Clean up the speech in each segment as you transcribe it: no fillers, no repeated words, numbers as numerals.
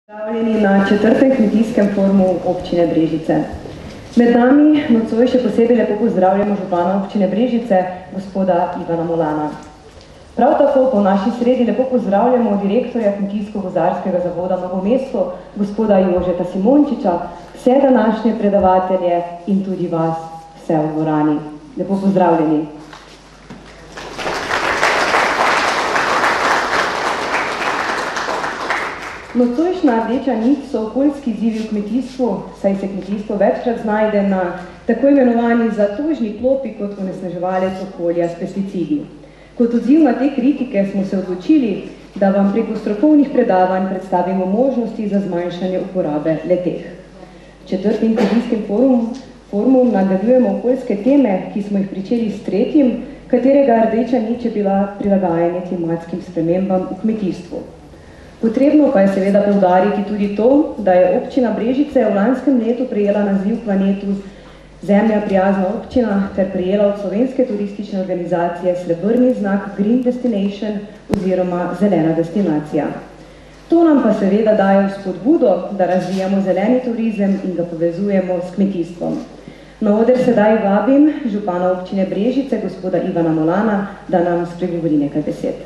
Pozdravljeni na 4. kmetijskem forumu občine Brežice. Med nami nocoj še posebej lepo pozdravljamo župana občine Brežice, gospoda Ivana Molana. Prav tako po naši sredi lepo pozdravljamo direktorja Kmetijsko-gozdarskega zavoda Novo mesto, gospoda Jožeta Simončiča, vse današnje predavatelje in tudi vas, vse v dvorani. Lepo pozdravljeni. Nocojšnja rdeča nit so okoljski izzivi v kmetijstvu, saj se kmetijstvo večkrat znajde na tako imenovani zatožni klopi kot onesnaževalec okolja s pesticidi. Kot odziv na te kritike smo se odločili, da vam preko strokovnih predavanj predstavimo možnosti za zmanjšanje uporabe le-teh. V 4. kmetijskem forumu nadaljujemo okoljske teme, ki smo jih pričeli s 3., katerega rdeča nit je bila prilagajanje klimatskim spremembam v kmetijstvu. Potrebno pa je seveda poudariti tudi to, da je občina Brežice v lanskem letu prejela naziv planetu Zemlja prijazna občina ter prejela od slovenske turistične organizacije srebrni znak Green Destination oziroma zelena destinacija. To nam pa seveda daje spodbudo, da razvijamo zeleni turizem in ga povezujemo s kmetijstvom. Na oder sedaj vabim župana občine Brežice, gospoda Ivana Molana, da nam spregovori nekaj besed.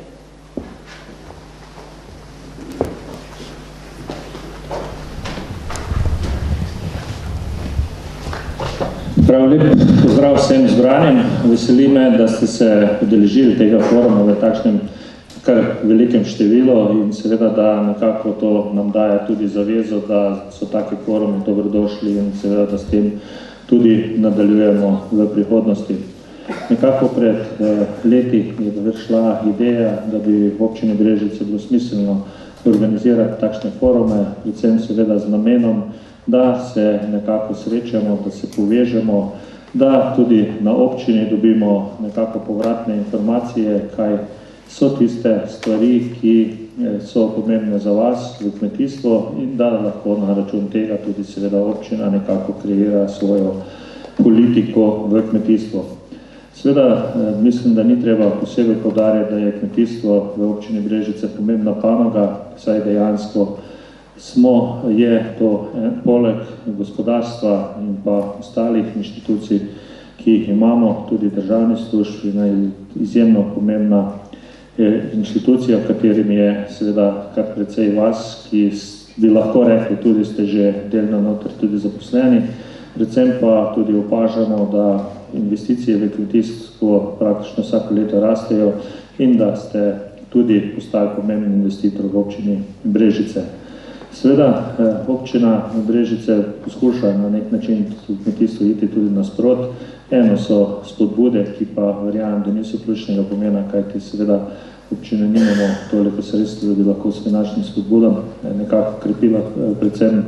Prav lep pozdrav vsem zbranim. Veseli me, da ste se udeležili tega foruma v takšnem kar velikem številu in seveda, da nekako to nam daje tudi zavezo, da so taki forumi dobrodošli in seveda, da s tem tudi nadaljujemo v prihodnosti. Nekako pred leti je šla ideja, da bi v občini Brežice bilo smiselno organizirati takšne forume, predvsem seveda z namenom, da se nekako srečamo, da se povežemo, da tudi na občini dobimo nekako povratne informacije, kaj so tiste stvari, ki so pomembne za vas v kmetijstvu in da lahko na račun tega tudi seveda občina nekako kreira svojo politiko v kmetijstvu. Seveda mislim, da ni treba posebej poudarjati, da je kmetijstvo v občini Brežice pomembna panoga, saj dejansko je to poleg gospodarstva in pa ostalih inštitucij, ki jih imamo, tudi državni služb, izjemno pomembna inštitucija, v katerim je seveda kar precej vas, ki bi lahko rekli, tudi ste že delno noter tudi zaposleni, predvsem pa tudi opažamo, da investicije v kmetijstvo praktično vsako leto rastejo in da ste tudi postali pomembni investitor v občini Brežice. Seveda, občina Brežice poskuša na nek način v kmetijstvu iti tudi nasprot. Eno so spodbude, ki pa verjamem, da niso ključnega pomena, kajti seveda občine nimamo toliko sredstev, da bi lahko s finančnim spodbudom nekako krepila predvsem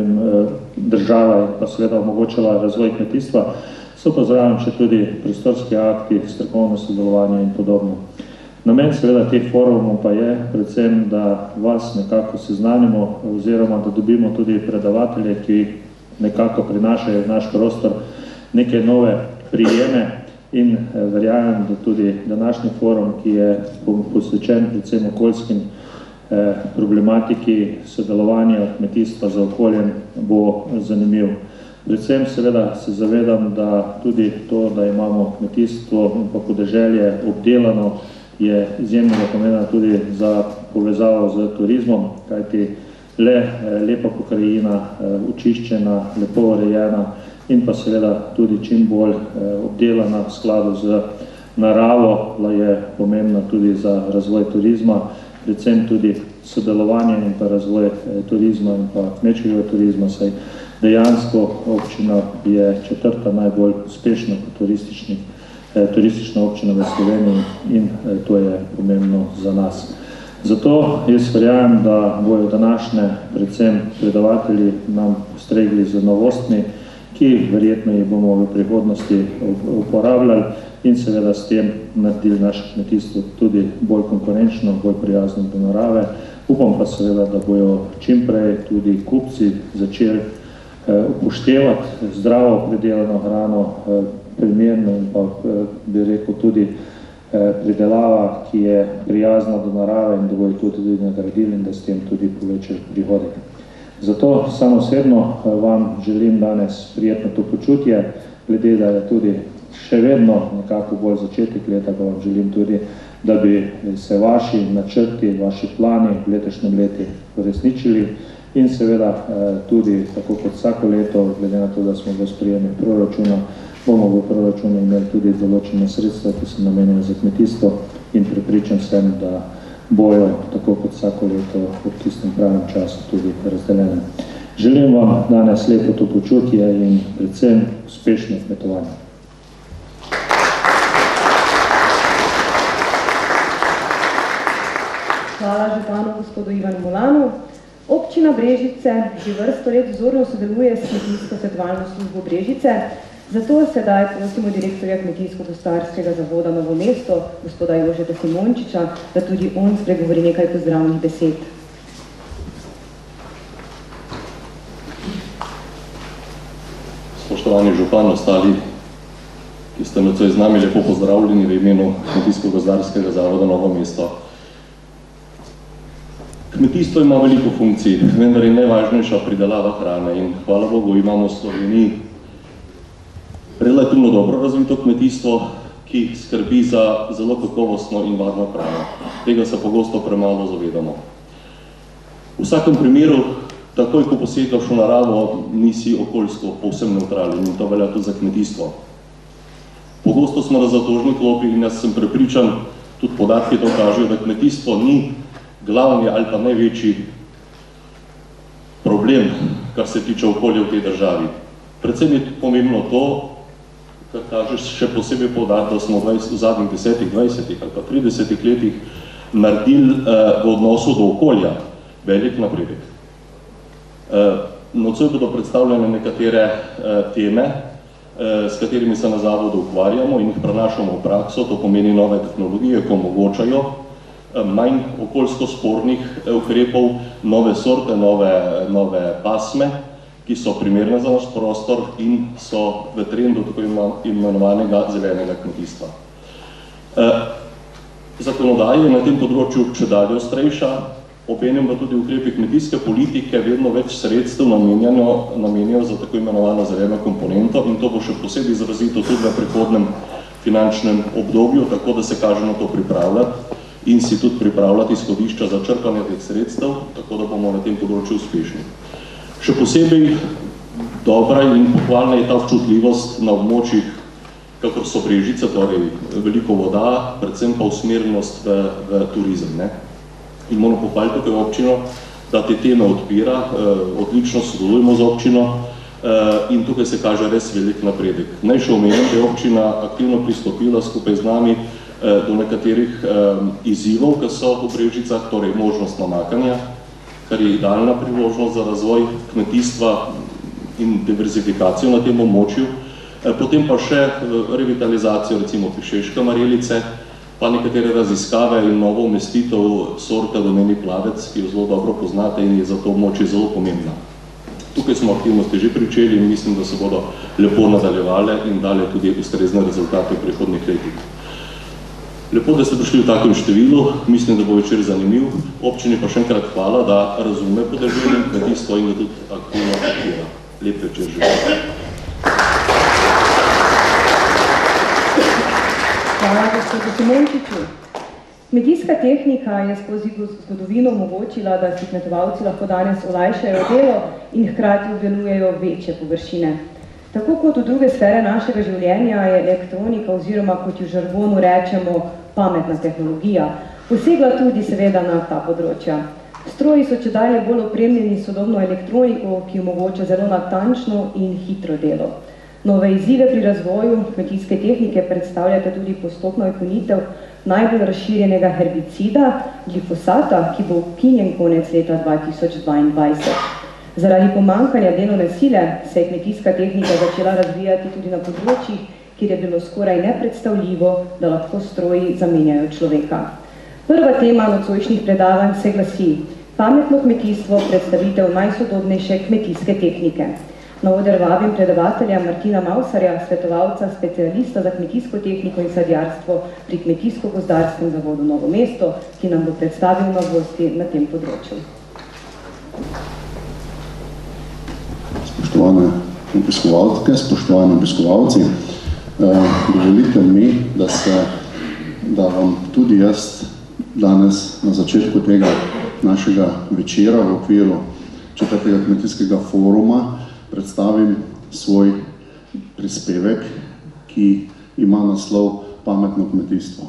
država in pa seveda omogočala razvoj kmetijstva. So pa zraven še tudi prostorski akti, strokovno sodelovanje in podobno. Namen seveda teh forumov pa je predvsem, da vas nekako seznanimo oziroma da dobimo tudi predavatelje, ki nekako prinašajo v naš prostor neke nove prijeme in verjamem, da tudi današnji forum, ki je posvečen predvsem okoljskim problematiki sodelovanja kmetijstva z okoljem, bo zanimiv. Predvsem seveda se zavedam, da tudi to, da imamo kmetijstvo in pa podeželje obdelano, je izjemnega pomena tudi za povezavo z turizmom, kajti lepa pokrajina, očiščena, lepo urejena in pa seveda tudi čim bolj obdelana v skladu z naravo je pomembna tudi za razvoj turizma, predvsem tudi sodelovanje in pa razvoj turizma in pa kmečkega turizma, saj dejansko občina je 4. najbolj uspešna turistična občina v Sloveniji in to je pomembno za nas. Zato jaz verjamem, da bojo današnje predvsem predavatelji nam postregli z novostmi, ki verjetno jih bomo v prihodnosti uporabljali in seveda s tem naredili naše kmetijstvo tudi bolj konkurenčno, bolj prijazno do narave. Upam pa seveda, da bojo čim prej tudi kupci začeli upoštevati zdravo pridelano hrano, primerno in pa bi rekel tudi pridelava, ki je prijazna do narave in da bojo tudi nagradili in da s tem tudi povečali prihodek. Zato samo osebno vam želim danes prijetno to počutje, glede da je tudi še vedno nekako bolj začetek leta, pa vam želim tudi, da bi se vaši načrti, vaši plani v letošnjem leti uresničili in seveda tudi, tako kot vsako leto, glede na to, da smo v sprejemu proračuna, bomo v proračunu imeli tudi določene sredstva, ki so namenjene za kmetijstvo in prepričan sem, da bojo, tako kot vsako leto, v tistem pravem času tudi razdeljene. Želim vam danes lepo to počutje in predvsem uspešno kmetovanje. Hvala županu gospodu Ivanu Molanu. Občina Brežice že vrsto let vzorno sodeluje s Kmetijsko svetovalno službo Brežice, zato sedaj prosimo direktorja Kmetijsko-gozdarskega zavoda Novo mesto, gospoda Jožeta Simončiča, da tudi on spregovori nekaj pozdravnih besed. Spoštovani župan, ostali, ki ste nocoj z nami, lepo pozdravljeni v imenu Kmetijsko-gozdarskega zavoda Novo mesto. Kmetijstvo ima veliko funkcij, vendar je najvažnejša pridelava hrane in hvala Bogu imamo v Sloveniji relativno dobro razvito kmetijstvo, ki skrbi za zelo kakovostno in varno hrano. Tega se pogosto premalo zavedamo. V vsakem primeru, takoj ko posegaš v naravo, nisi okoljsko povsem nevtralen in to velja tudi za kmetijstvo. Pogosto smo na zatožni klopi in jaz sem prepričan, tudi podatki to kažejo, da kmetijstvo ni glavni ali pa največji problem, kar se tiče okolja v tej državi. Predvsem je pomembno to, kar kažeš še posebej poudariti, da smo v zadnjih 10, 20 ali pa 30 letih naredili v odnosu do okolja velik napredek. Nocoj bodo predstavljene nekatere teme, s katerimi se na zavodu ukvarjamo in jih prenašamo v prakso, to pomeni nove tehnologije, ki omogočajo manj okoljsko spornih ukrepov, nove sorte, nove pasme, ki so primerne za naš prostor in so v trendu tako imenovanega zelenega kmetijstva. Zakonodaja je na tem področju čedalje ostrejša, obenem pa tudi ukrepi kmetijske politike vedno več sredstev namenjajo za tako imenovano zeleno komponento in to bo še posebej izrazito tudi v prihodnem finančnem obdobju, tako da se kaže na to pripravljati in si tudi pripravljati izhodišča za črpanje teh sredstev, tako da bomo na tem področju uspešni. Še posebej dobra in pohvalna je ta občutljivost na območjih, kakor so Brežice, torej veliko voda, predvsem pa usmerjenost v turizem. In moramo pohvaliti tukaj občino, da te teme odpira, odlično sodelujemo z občino in tukaj se kaže res velik napredek. Naj še omenim, da je občina aktivno pristopila skupaj z nami do nekaterih izzivov, ki so v Brežicah, torej možnost namakanja, kar je idealna priložnost za razvoj kmetijstva in diverzifikacijo na tem območju, potem pa še revitalizacijo recimo Pišeške marelice, pa nekatere raziskave in novo umestitev sorte domeni plavec, ki jo zelo dobro poznate in je za to območje zelo pomembna. Tukaj smo aktivnosti že pričeli in mislim, da se bodo lepo nadaljevale in dale tudi ustrezne rezultate v prihodnjih letih. Lepo, da ste prišli v takem številu, mislim, da bo večer zanimiv. Občini pa še enkrat hvala, da razume podeželje in kmetijstvo in da tudi aktivno podpira. Lep večer želim. Hvala, gospodu Simončiču. Kmetijska tehnika je skozi zgodovino omogočila, da si kmetovalci lahko danes olajšajo delo in hkrati obdelujejo večje površine. Tako kot v druge sfere našega življenja je elektronika oziroma, kot jo v žargonu rečemo, pametna tehnologija, posegla tudi seveda na ta področja. Stroji so čedalje bolj opremljeni s sodobno elektroniko, ki omogoča zelo natančno in hitro delo. Nove izzive pri razvoju kmetijske tehnike predstavljate tudi postopno ukinitev najbolj razširjenega herbicida, glifosata, ki bo ukinjen konec leta 2022. Zaradi pomanjkanja delovne sile se je kmetijska tehnika začela razvijati tudi na področjih, kjer je bilo skoraj nepredstavljivo, da lahko stroji zamenjajo človeka. Prva tema nocojšnjih predavanj se glasi: pametno kmetijstvo, predstavitev najsodobnejše kmetijske tehnike. Na oder vabim predavatelja Martina Mavsarja, svetovalca, specialista za kmetijsko tehniko in sadjarstvo pri Kmetijsko-gozdarskem zavodu Novo mesto, ki nam bo predstavil novosti na tem področju. spoštovane obiskovalke, spoštovani obiskovalci. Dovolite mi, da vam tudi jaz danes na začetku tega našega večera v okviru 4. kmetijskega foruma predstavim svoj prispevek, ki ima naslov Pametno kmetijstvo.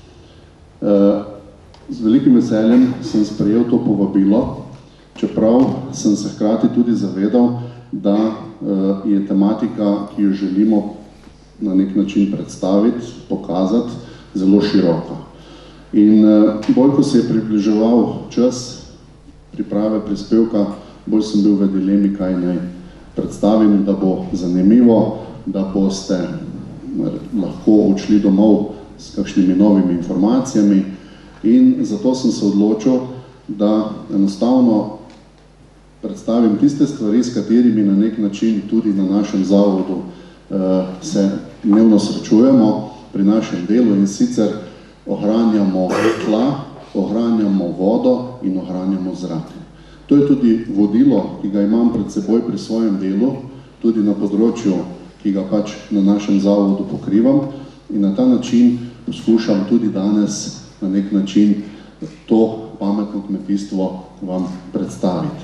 Z velikim veseljem sem sprejel to povabilo, čeprav sem se hkrati tudi zavedal, da je tematika, ki jo želimo na nek način predstaviti, pokazati, zelo široka. In bolj, ko se je približeval čas priprave prispevka, bolj sem bil v dilemi, kaj naj predstavim, da bo zanimivo, da boste lahko odšli domov s kakšnimi novimi informacijami. In zato sem se odločil, da enostavno predstavim tiste stvari, s katerimi na nek način tudi na našem zavodu se dnevno srečujemo pri našem delu, in sicer ohranjamo tla, ohranjamo vodo in ohranjamo zrak. To je tudi vodilo, ki ga imam pred seboj pri svojem delu, tudi na področju, ki ga pač na našem zavodu pokrivam, in na ta način poskušam tudi danes na nek način to pametno kmetijstvo vam predstaviti.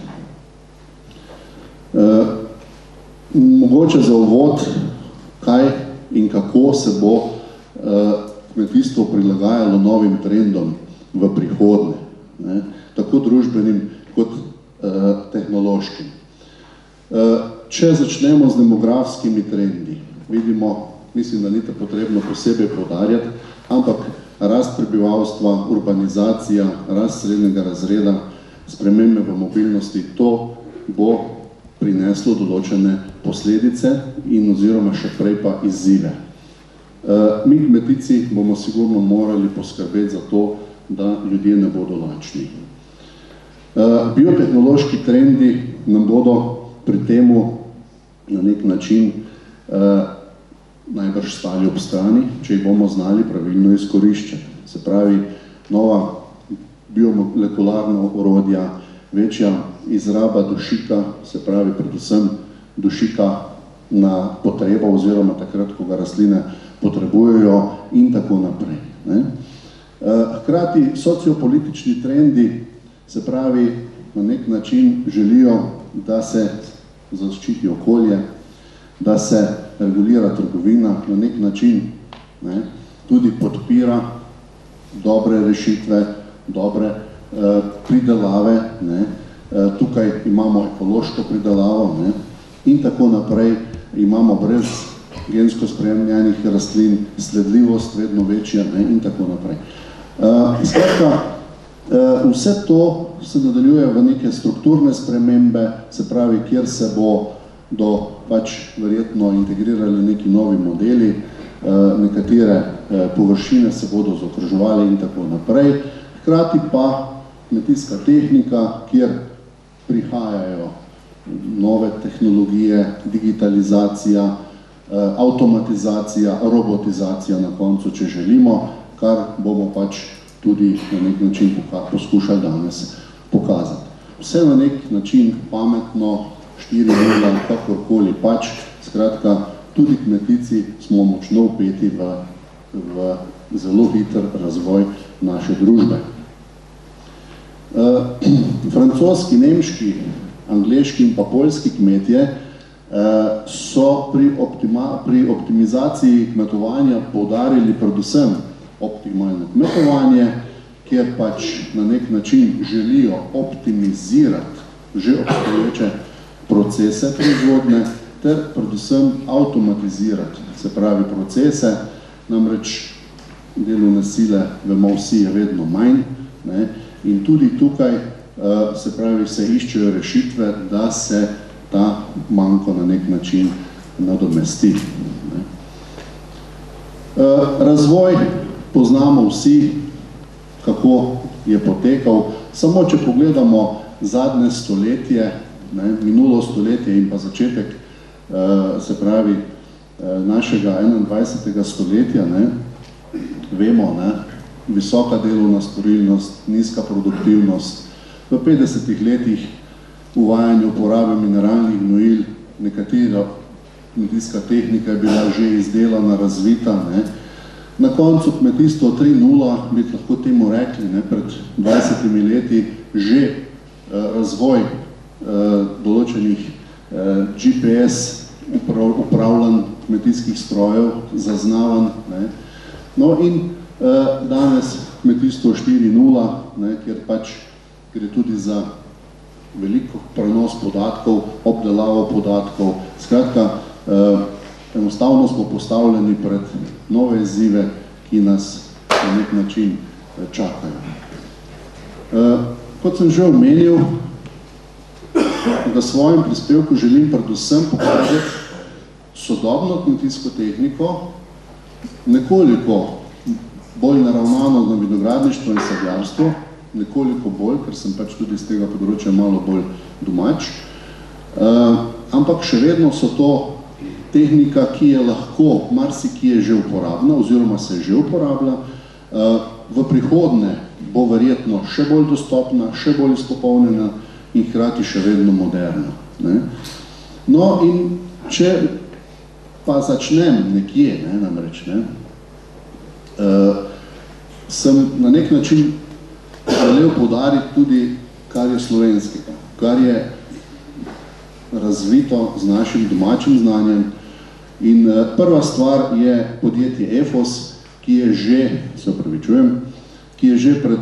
Mogoče za uvod, kaj in kako se bo kmetijstvo prilagajalo novim trendom v prihodnje, tako družbenim kot tehnološkim. Če začnemo z demografskimi trendi, vidimo, mislim, da ni potrebno posebej poudarjati, ampak rast prebivalstva, urbanizacija, rast srednjega razreda, spremembe v mobilnosti, to bo prineslo določene posledice in oziroma še prej pa izzive. Mi kmetici bomo sigurno morali poskrbeti za to, da ljudje ne bodo lačni. Biotehnološki trendi nam bodo pri temu na nek način najbrž stali ob strani, če jih bomo znali pravilno izkoriščati. Se pravi, nova biomolekularna orodja, večja izraba dušika, se pravi predvsem dušika na potrebo oziroma takrat, ko ga rastline potrebujejo in tako naprej. Hkrati sociopolitični trendi, se pravi, na nek način želijo, da se zaščiti okolje, da se regulira trgovina, na nek način tudi podpira dobre rešitve, dobre pridelave, tukaj imamo ekološko pridelavo in tako naprej, imamo brez gensko spremenjenih rastlin, sledljivost vedno večja in tako naprej. Skratka, vse to se nadaljuje v neke strukturne spremembe, se pravi, kjer se bodo pač verjetno integrirali neki novi modeli, nekatere površine se bodo zaokroževale in tako naprej. Hkrati pa kmetijska tehnika, kjer prihajajo nove tehnologije, digitalizacija, avtomatizacija, robotizacija na koncu, če želimo, kar bomo pač tudi na nek način poskušali danes pokazati. Vse na nek način pametno, 4.0, kakorkoli pač, skratka, tudi kmetici smo močno vpeti v zelo hiter razvoj naše družbe. Francoski, nemški, angleški in pa poljski kmetje so pri optimizaciji kmetovanja poudarili predvsem optimalno kmetovanje, kjer pač na nek način želijo optimizirati že obstoječe procese proizvodne ter predvsem avtomatizirati, se pravi procese, namreč delovne sile, vemo vsi, je vedno manj, in tudi tukaj se pravi, se iščejo rešitve, da se ta manko na nek način nadomesti. Razvoj poznamo vsi, kako je potekal. Samo če pogledamo zadnje stoletje, minulo stoletje in pa začetek, se pravi, našega 21. stoletja, vemo, visoka delovna storilnost, nizka produktivnost, v 50 letih uvajanje uporabe mineralnih gnojil, nekatera kmetijska tehnika je bila že izdelana, razvita. Ne. Na koncu kmetijstvo 3.0, bi lahko temu rekli, ne, pred 20 leti že razvoj določenih GPS upravljanj kmetijskih strojev, zaznavan. Ne. No in danes kmetijstvo 4.0, kjer pač gre tudi za veliko prenos podatkov, obdelavo podatkov. Skratka, enostavno smo postavljeni pred nove izzive, ki nas na nek način čakajo. Kot sem že omenil, v svojem prispevku želim predvsem pokazati sodobno kmetijsko tehniko, nekoliko bolj naravnano na vinogradništvo in sadjarstvo, nekoliko bolj, ker sem pač tudi z tega področja malo bolj domač, ampak še vedno so to tehnika, ki je lahko marsikje že uporabna oziroma se že uporablja, v prihodnje bo verjetno še bolj dostopna, še bolj izpopolnjena in hkrati še vedno moderna. Ne? No in če pa začnem nekje, namreč, sem na nek način želel poudariti tudi, kar je slovenskega, kar je razvito z našim domačim znanjem. In prva stvar je podjetje EFOS, ki je že, se opravičujem, ki je že pred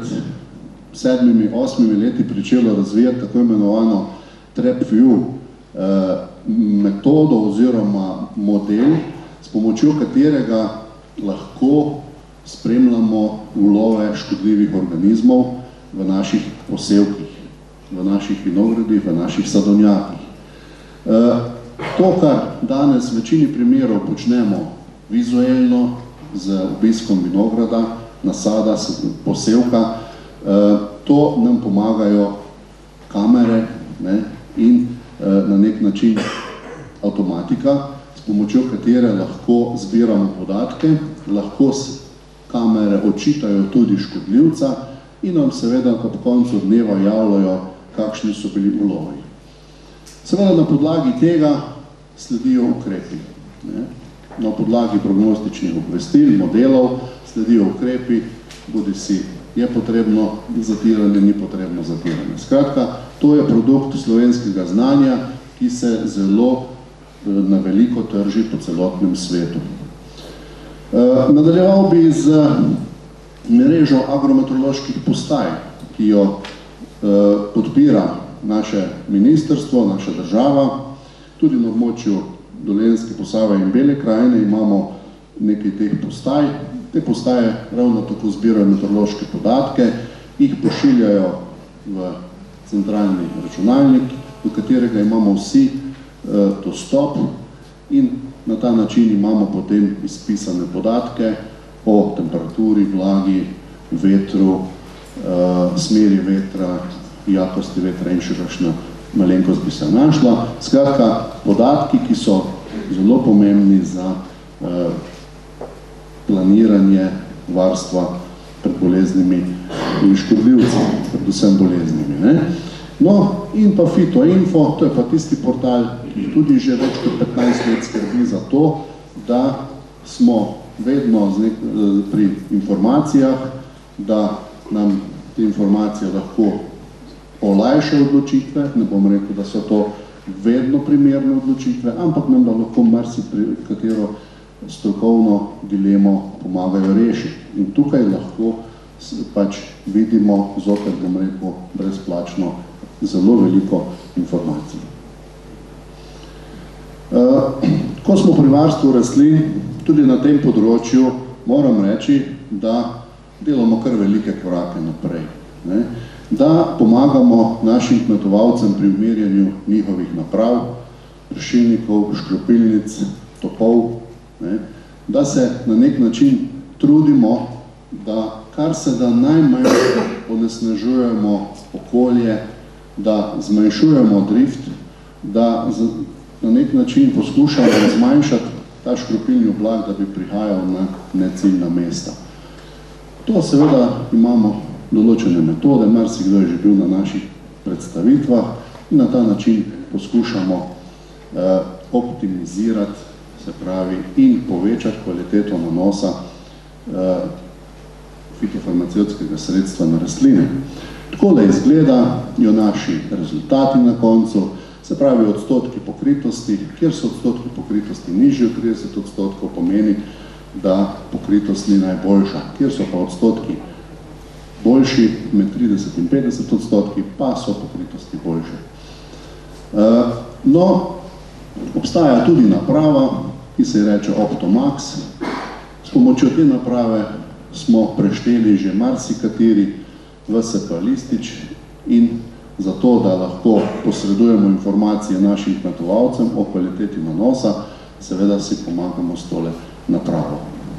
7-8 leti pričelo razvijati tako imenovano TrapView metodo oziroma model, s pomočjo katerega lahko spremljamo ulove škodljivih organizmov v naših posevkih, v naših vinogradih, v naših sadovnjakih. To, kar danes v večini primerov počnemo vizualno z obiskom vinograda, nasada, posevka, to nam pomagajo kamere, ne, in na nek način avtomatika, s pomočjo katere lahko zbiramo podatke, lahko kamere očitajo tudi škodljivca in nam seveda ob koncu dneva javljajo, kakšni so bili ulovi. Seveda na podlagi tega sledijo ukrepi. Ne. Na podlagi prognostičnih obvestil, modelov sledijo ukrepi, bodisi je potrebno zatiranje, ni potrebno zatiranje. Skratka, to je produkt slovenskega znanja, ki se zelo na veliko trži po celotnem svetu. Nadaljeval bi z mrežo agrometeoroloških postaj, ki jo podpira naše ministrstvo, naša država. Tudi na območju Dolenjske, Posavja in Bele krajine imamo nekaj teh postaj. Te postaje ravno tako zbirajo meteorološke podatke, jih pošiljajo v centralni računalnik, v katerega imamo vsi dostop in na ta način imamo potem izpisane podatke o temperaturi, vlagi, vetru, smeri vetra, jakosti vetra in še kakšna malenkost bi se našla. Skratka, podatki, ki so zelo pomembni za planiranje varstva pred boleznimi in škodljivci, predvsem boleznimi. Ne? No, in pa Fitoinfo, to je pa tisti portal, ki tudi že več kot 15 let skrbi za to, da smo vedno pri informacijah, da nam te informacije lahko olajšajo odločitve, ne bom rekel, da so to vedno primerne odločitve, ampak nam da lahko marsikatero strokovno dilemo pomagajo rešiti. In tukaj lahko pač vidimo, zopet bom rekel, brezplačno zelo veliko informacij. Ko smo pri varstvu rastlin, tudi na tem področju moram reči, da delamo kar velike korake naprej. Ne? Da pomagamo našim kmetovalcem pri umirjanju njihovih naprav, pršilnikov, škropilnic, topov, ne? Da se na nek način trudimo, da kar se da najmanj onesnažujemo okolje, da zmanjšujemo drift, da na nek način poskušamo zmanjšati ta škropilni oblak, da bi prihajal na neciljna mesta. To seveda imamo določene metode, marsikdo je že bil na naših predstavitvah in na ta način poskušamo optimizirati, se pravi, in povečati kvaliteto nanosa fitofarmacevtskega sredstva na rastline. Tako da izgledajo naši rezultati na koncu, se pravi odstotki pokritosti, kjer so odstotki pokritosti nižji od 30%, pomeni, da pokritost ni najboljša, kjer so pa odstotki boljši, med 30 in 50%, pa so pokritosti boljše. No, obstaja tudi naprava, ki se reče Optomax. S pomočjo te naprave smo prešteli že marsikateri VSP listič in zato, da lahko posredujemo informacije našim kmetovalcem o kvaliteti nanosa, seveda si pomagamo s tole napravo.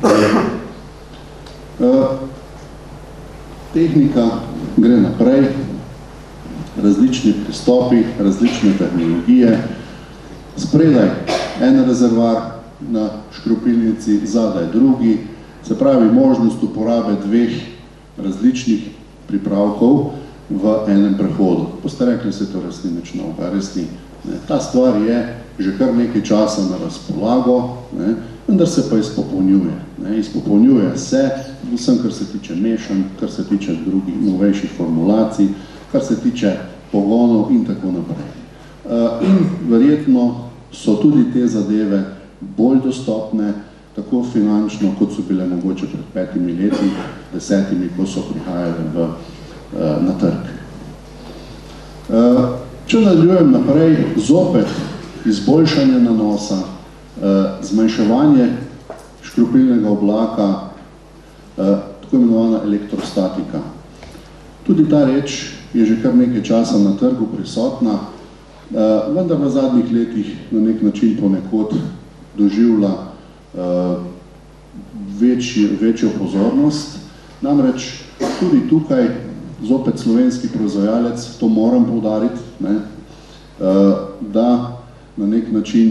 Tehnika gre naprej, različni pristopi, različne tehnologije, spredaj en rezervar na škropilnici, zadaj drugi, se pravi možnost uporabe dveh različnih pripravkov v enem prehodu. Boste rekli, se to rastlinečna oba, res ni. Ta stvar je že kar nekaj časa na razpolago, vendar se pa izpopolnjuje. Izpopolnjuje se, vsem, kar se tiče mešan, kar se tiče drugih novejših formulacij, kar se tiče pogonov in tako naprej. In verjetno so tudi te zadeve bolj dostopne, tako finančno, kot so bile mogoče pred 5 leti, 10, ko so prihajali na trg. Če nadaljujem naprej, zopet izboljšanje nanosa, zmanjševanje škropilnega oblaka, tako imenovana elektrostatika. Tudi ta reč je že kar nekaj časa na trgu prisotna, vendar v zadnjih letih na nek način ponekod doživlja večjo pozornost. Namreč tudi tukaj zopet slovenski proizvajalec, to moram poudariti, da na nek način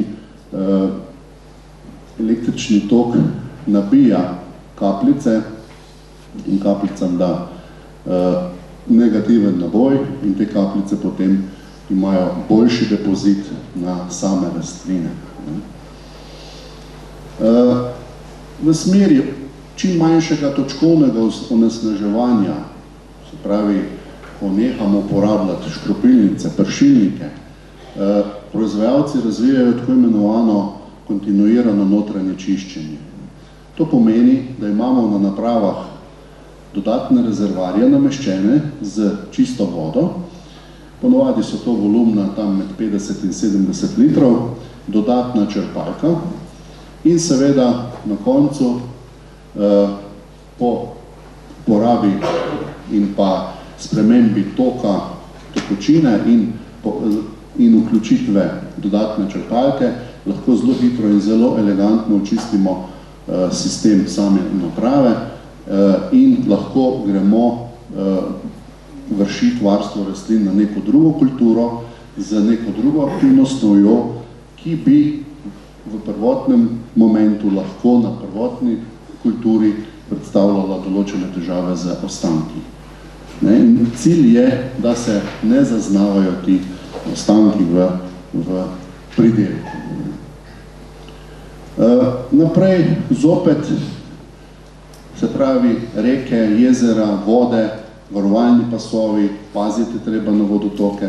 električni tok nabija kapljice in kapljicam da negativen naboj in te kapljice potem imajo boljši depozit na same rastline. V smeri čim manjšega točkovnega onesnaževanja, se pravi, ko nehamo uporabljati škropilnice, pršilnike, proizvajalci razvijajo tako imenovano kontinuirano notranje čiščenje. To pomeni, da imamo na napravah dodatne rezervarje nameščene z čisto vodo, ponovadi so to volumna tam med 50 in 70 litrov, dodatna črpalka in seveda na koncu po porabi in pa spremembi toka, tekočine in vključitve dodatne črpalke lahko zelo hitro in zelo elegantno očistimo sistem same naprave in lahko gremo vršiti varstvo rastlin na neko drugo kulturo z neko drugo aktivnostjo, ki bi v prvotnem momentu lahko na prvotni kulturi predstavljala določene težave z ostanki. Cilj je, da se ne zaznavajo ti ostanki v pridelku. Naprej zopet, se pravi, reke, jezera, vode, varovalni pasovi, pazite treba na vodotoke.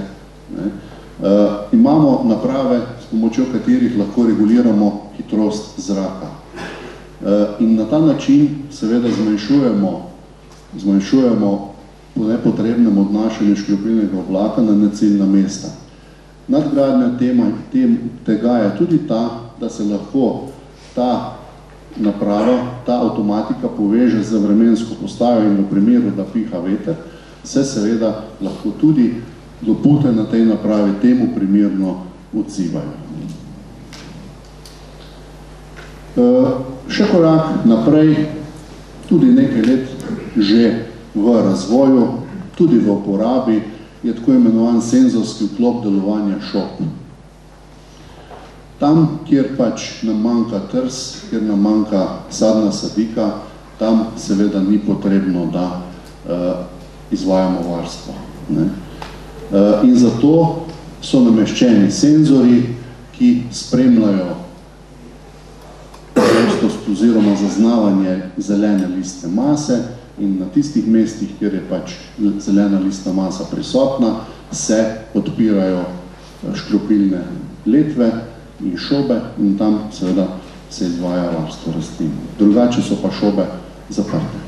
Imamo naprave, s pomočjo katerih lahko reguliramo hitrost zraka. In na ta način seveda zmanjšujemo po nepotrebnem odnašanju škropilnega oblaka na neciljna mesta. Nadgradnja tega je tudi ta, da se lahko ta naprava, ta avtomatika poveže z vremensko postajo in v primeru, da piha veter, se seveda lahko tudi lopute na tej napravi temu primerno odzivajo. Še korak naprej, tudi nekaj let že v razvoju, tudi v uporabi, je tako imenovan senzorski vklop delovanja šop. Tam, kjer pač nam manjka trs, kjer nam manjka sadna sadika, tam seveda ni potrebno, da izvajamo varstvo. In zato so nameščeni senzori, ki spremljajo oziroma zaznavanje zelene listne mase in na tistih mestih, kjer je pač zelena listna masa prisotna, se odpirajo škropilne letve in šobe in tam seveda se izvaja varstvo rastlin. Drugače so pa šobe zaprte.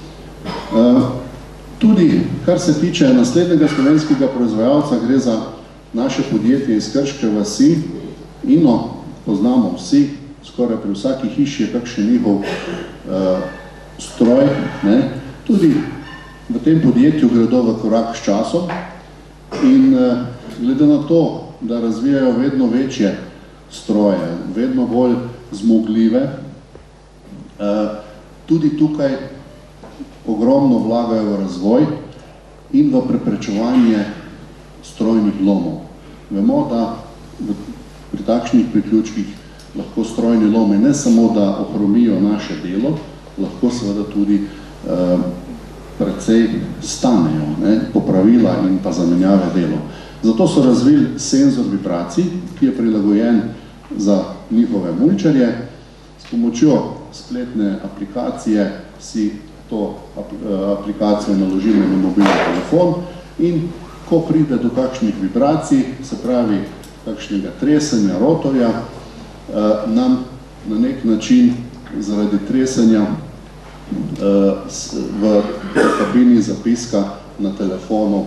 Tudi, kar se tiče naslednjega slovenskega proizvajalca, gre za naše podjetje iz Krške vasi. Ino poznamo vsi, skoraj pri vsaki hiši je kakšen njihov stroj. Ne? Tudi v tem podjetju gredo v korak s časom in glede na to, da razvijajo vedno večje stroje, vedno bolj zmogljive, tudi tukaj ogromno vlagajo v razvoj in v preprečevanje strojnih lomov. Vemo, da pri takšnih priključkih lahko strojni lomi ne samo, da ohromijo naše delo, lahko seveda tudi precej stanejo, ne, popravila in pa zamenjave delo. Zato so razvili senzor vibracij, ki je prilagojen za njihove mulčarje. S pomočjo spletne aplikacije si to aplikacijo naložimo na mobilni telefon in ko pride do kakšnih vibracij, se pravi kakšnega tresenja rotorja, nam na nek način zaradi tresenja v kabini zapiska na telefonu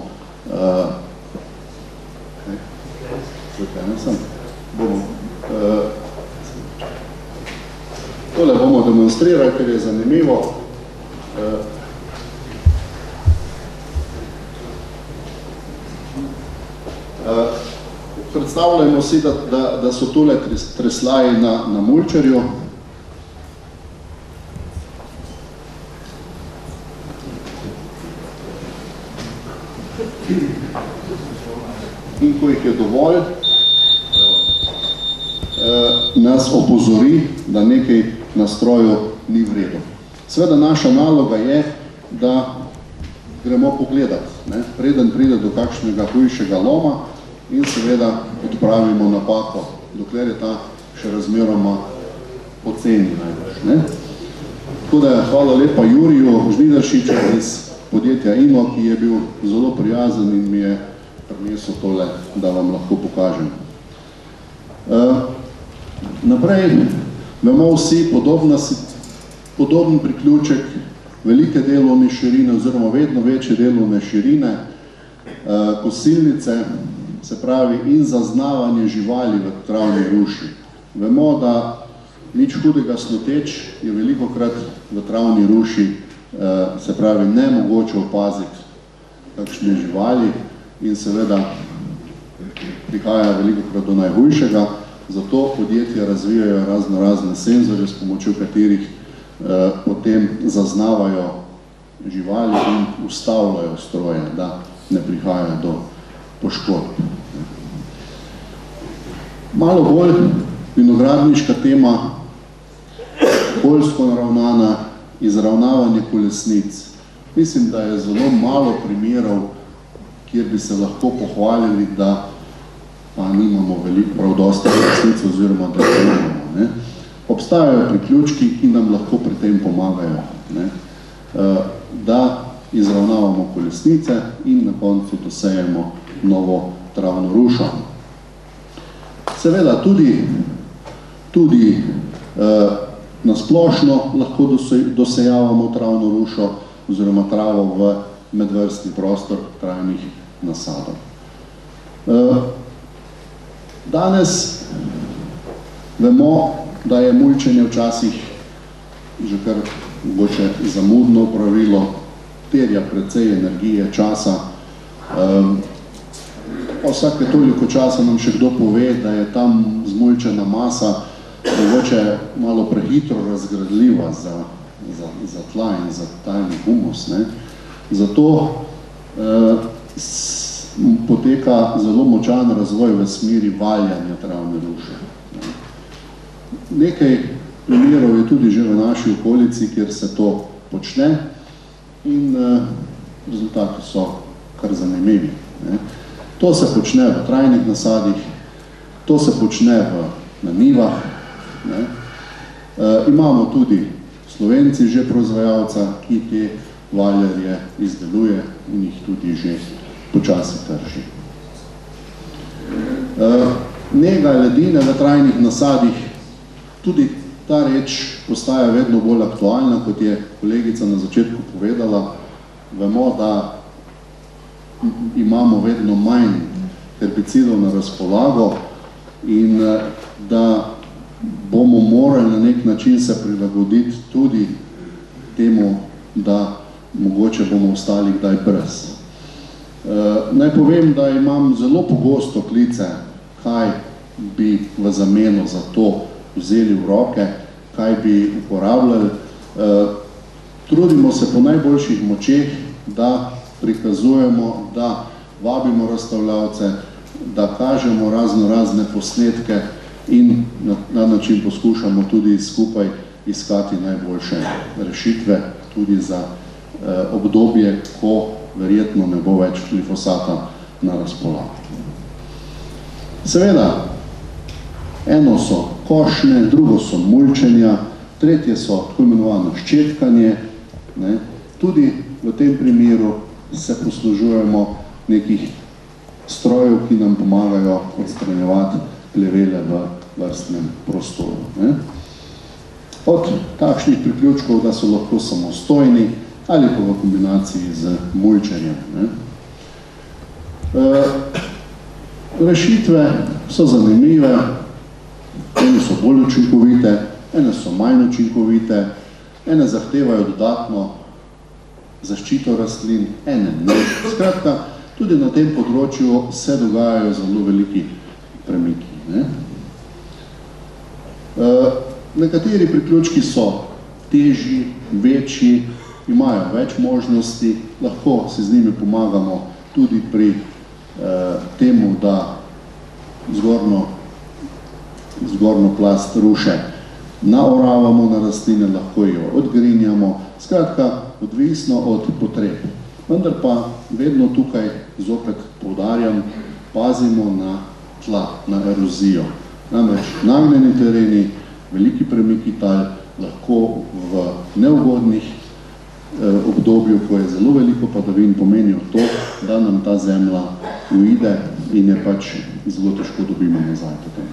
tole bomo demonstrirali, ker je zanimivo. Predstavljamo si, da so tole treslaji na mulčarju. In ko jih je dovolj, nas opozori, da nekaj na stroju ni v redu. Seveda naša naloga je, da gremo pogledati, ne? Preden pride do kakšnega hujšega loma in seveda odpravimo napako, dokler je ta še razmeroma poceni najbolj. Ne? Tako da hvala lepa Juriju Žnidaršiču iz podjetja Ino, ki je bil zelo prijazen in mi je prinesel tole, da vam lahko pokažem. Naprej, vemo vsi, podoben priključek, velike delovne širine oziroma vedno večje delovne širine, kosilnice, se pravi in zaznavanje živali v travni ruši. Vemo, da nič hudega sluteč je velikokrat v travni ruši, se pravi nemogoče opaziti kakšne živali in seveda prihaja velikokrat do najhujšega, zato podjetja razvijajo razne senzorje, s pomočjo katerih potem zaznavajo živali in ustavljajo stroje, da ne prihaja do poškodb. Malo bolj vinogradniška tema, okoljsko naravnana, izravnavanje kolesnic. Mislim, da je zelo malo primerov, kjer bi se lahko pohvalili, da pa nimamo veliko prav dosta kolesnic oziroma da imamo. Ne? Obstajajo priključki, ki nam lahko pri tem pomagajo, ne? Da izravnavamo kolesnice in na koncu dosejemo novo travno rušo. Seveda tudi na splošno lahko dosejavamo travno rušo oziroma travo v medvrstni prostor trajnih nasadov. Danes vemo, da je mulčenje včasih že kar mogoče zamudno opravilo, terja precej energije, časa. Pa vsake toliko časa nam še kdo pove, da je tam zmulčena masa mogoče malo prehitro razgradljiva za tla in za tajni humus. Ne? Zato poteka zelo močan razvoj v smeri valjanja travne ruše. Nekaj primerov je tudi že v naši okolici, kjer se to počne in rezultati so kar zanimivi. Ne? To se počne v trajnih nasadih, To se počne na nivah. Imamo tudi Slovenci že proizvajalca, ki te valjarje izdeluje in jih tudi že počasi trži. Nega ledine v trajnih nasadih, tudi ta reč postaja vedno bolj aktualna, kot je kolegica na začetku povedala. Vemo, da imamo vedno manj herbicidov na razpolago in da bomo morali na nek način se prilagoditi tudi temu, da mogoče bomo ostali kdaj brez. Naj povem, da imam zelo pogosto klice, kaj bi v zameno za to vzeli v roke, kaj bi uporabljali. Trudimo se po najboljših močeh, da prikazujemo, da vabimo razstavljavce, da kažemo razne posnetke in na način poskušamo tudi skupaj iskati najboljše rešitve tudi za obdobje, ko verjetno ne bo več glifosata na razpolago. Seveda, eno so košnje, drugo so mulčenja, tretje so tako imenovano ščetkanje. Tudi v tem primeru se poslužujemo nekih strojev, ki nam pomagajo odstranjevati plevele v vrstnem prostoru. Od takšnih priključkov, da so lahko samostojni ali pa v kombinaciji z mulčenjem. Rešitve so zanimive, ene so bolj učinkovite, ene so manj učinkovite, ene zahtevajo dodatno zaščito rastlin, ene ne. Skratka, tudi na tem področju se dogajajo zelo veliki premiki. Nekateri priključki so težji, večji, imajo več možnosti, lahko si z njimi pomagamo tudi pri temu, da zgornjo plast ruše naoravamo na rastline, lahko jo odgrinjamo, skratka, odvisno od potreb. Vendar pa vedno tukaj zopet poudarjam, pazimo na tla, na erozijo. Namreč nagnjeni tereni, veliki premiki tal lahko v neugodnih obdobju, ko je zelo veliko padavin, pomenijo to, da nam ta zemlja uide in je pač zelo težko dobimo nazaj potem.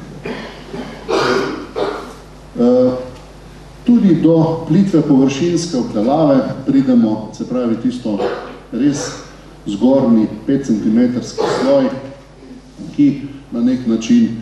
Tudi do plitve površinske obdelave pridemo, se pravi tisto res zgornji 5 cm sloj, ki na nek način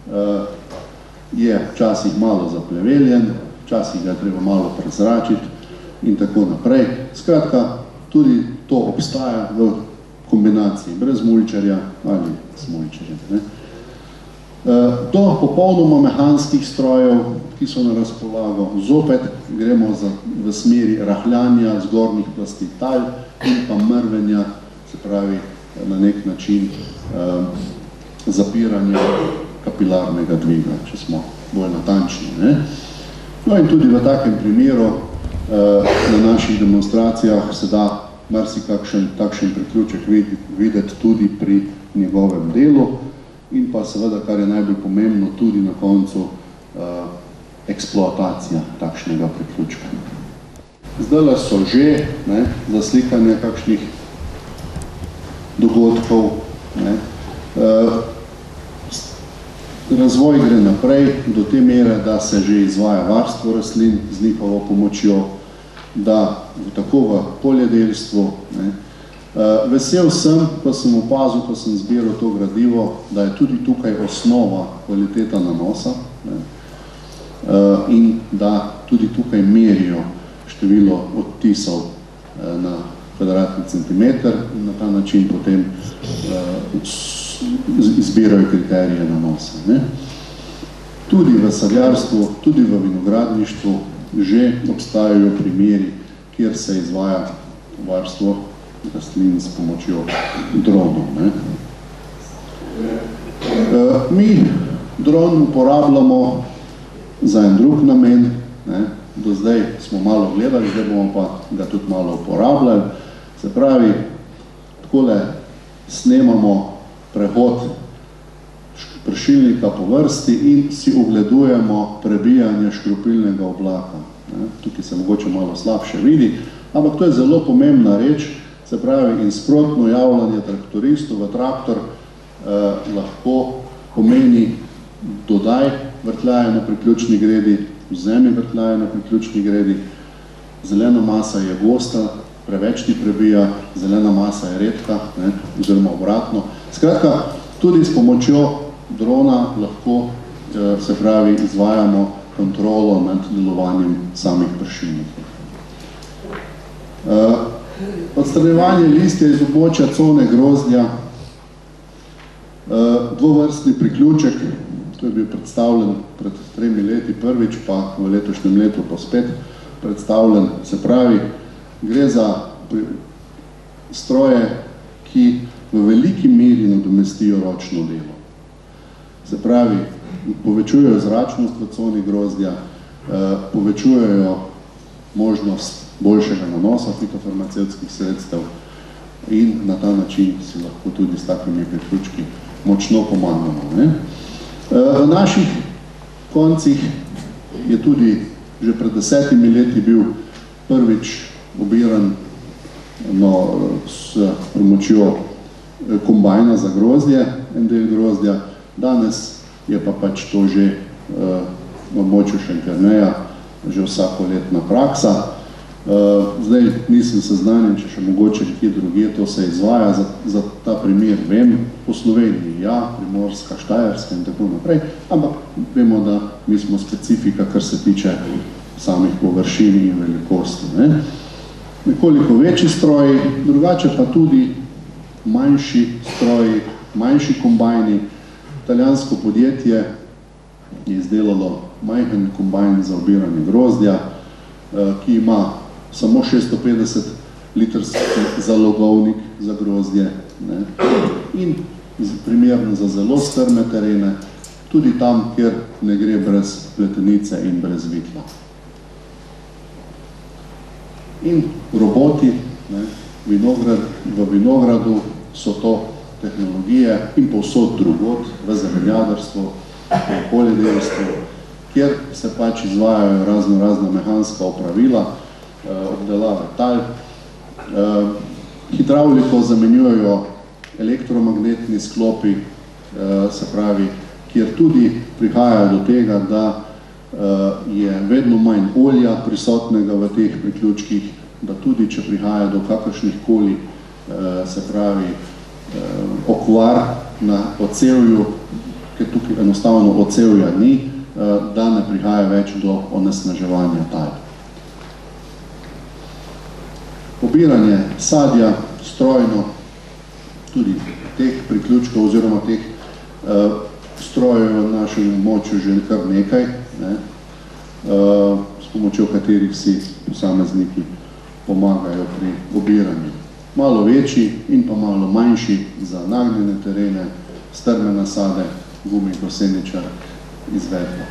je včasih malo zapleveljen, včasih ga treba malo prezračiti in tako naprej. Skratka, tudi to obstaja v kombinaciji brez mulčarja ali s mulčarjem. Do popolnoma mehanskih strojev, ki so na razpolago, zopet gremo v smeri rahljanja zgornjih plasti tal in pa mrvenja, se pravi na nek način zapiranja kapilarnega dviga, če smo bolj natančni. No in tudi v takem primeru na naših demonstracijah se da marsikakšen takšen priključek videti tudi pri njegovem delu in pa seveda, kar je najbolj pomembno, tudi na koncu eksploatacija takšnega priključka. Zdajle so že zaslikanje kakšnih dogodkov. Razvoj gre naprej do te mere, da se že izvaja varstvo rastlin z njihovo pomočjo, da tako v poljedelstvu. Vesel sem, ko sem opazil, ko sem zbiral to gradivo, da je tudi tukaj osnova kvaliteta nanosa in da tudi tukaj merijo število odtisov na kvadratni centimeter in na ta način potem izbirajo kriterije nanosa. Tudi v sadjarstvu, tudi v vinogradništvu že obstajajo primeri, kjer se izvaja varstvo rastlin s pomočjo dronov. Mi dron uporabljamo za en drug namen. Do zdaj smo malo gledali, zdaj bomo pa ga tudi malo uporabljali. Se pravi, takole snemamo prehod pršilnika po vrsti in si ogledujemo prebijanje škropilnega oblaka. Tukaj se mogoče malo slabše vidi, ampak to je zelo pomembna reč, se pravi, in sprotno javljanje traktoristov v traktor lahko pomeni dodaj vrtljaje na priključni gredi, vzemi vrtljaje na priključni gredi, zelena masa je gosta, preveč ti prebija, zelena masa je redka, oziroma obratno. Skratka, tudi s pomočjo drona lahko, se pravi, izvajamo kontrolo nad delovanjem samih pršilnikov. Odstranjevanje listja iz območja cone grozdja, dvovrstni priključek, to je bil predstavljen pred 3 leti prvič, pa v letošnjem letu pa spet predstavljen, se pravi, gre za stroje, ki v veliki meri nadomestijo ročno delo. Se pravi, povečujejo zračnost v coni grozdja, povečujejo možnost boljšega nanosa fitofarmacevtskih sredstev in na ta način si lahko tudi s takimi priključki močno pomagamo. V naših koncih je tudi že pred 10 leti bil prvič obiran s pomočjo kombajna za grozdje, en del grozdja. Danes je pa pač to že v območju Šentjerneja že vsakoletna praksa. Zdaj nisem seznanjen, če še mogoče nekje drugje to se izvaja, za ta primer vem, po Sloveniji, ja, Primorska, Štajerska in tako naprej, ampak vemo, da mi smo specifika, kar se tiče samih površin in velikosti. Nekoliko večji stroji, drugače pa tudi manjši stroji, manjši kombajni. Italijansko podjetje je izdelalo majhen kombajn za obiranje grozdja, ki ima samo 650 litrski zalogovnik za grozdje in primerno za zelo strme terene, tudi tam, kjer ne gre brez pletenice in brez vitla. In roboti, v vinogradu so to tehnologije in povsod drugod, v zemeljadarstvu, v poljedelstvu, kjer se pač izvajajo razna mehanska opravila, obdelave tal. Hidravliko zamenjujejo elektromagnetni sklopi, se pravi, kjer tudi prihaja do tega, da je vedno manj olja prisotnega v teh priključkih, da tudi, če prihaja do kakršnih koli, se pravi, okvar na ocevju, ker tukaj enostavno ocevja ni, da ne prihaja več do onesnaževanja tal. Obiranje sadja strojno, tudi teh priključkov oziroma teh strojev v našem območju že kar nekaj, s pomočjo katerih si posamezniki pomagajo pri obiranju. Malo večji in pa malo manjši za nagnjene terene, strme nasade, gumi goseničar, izvedba.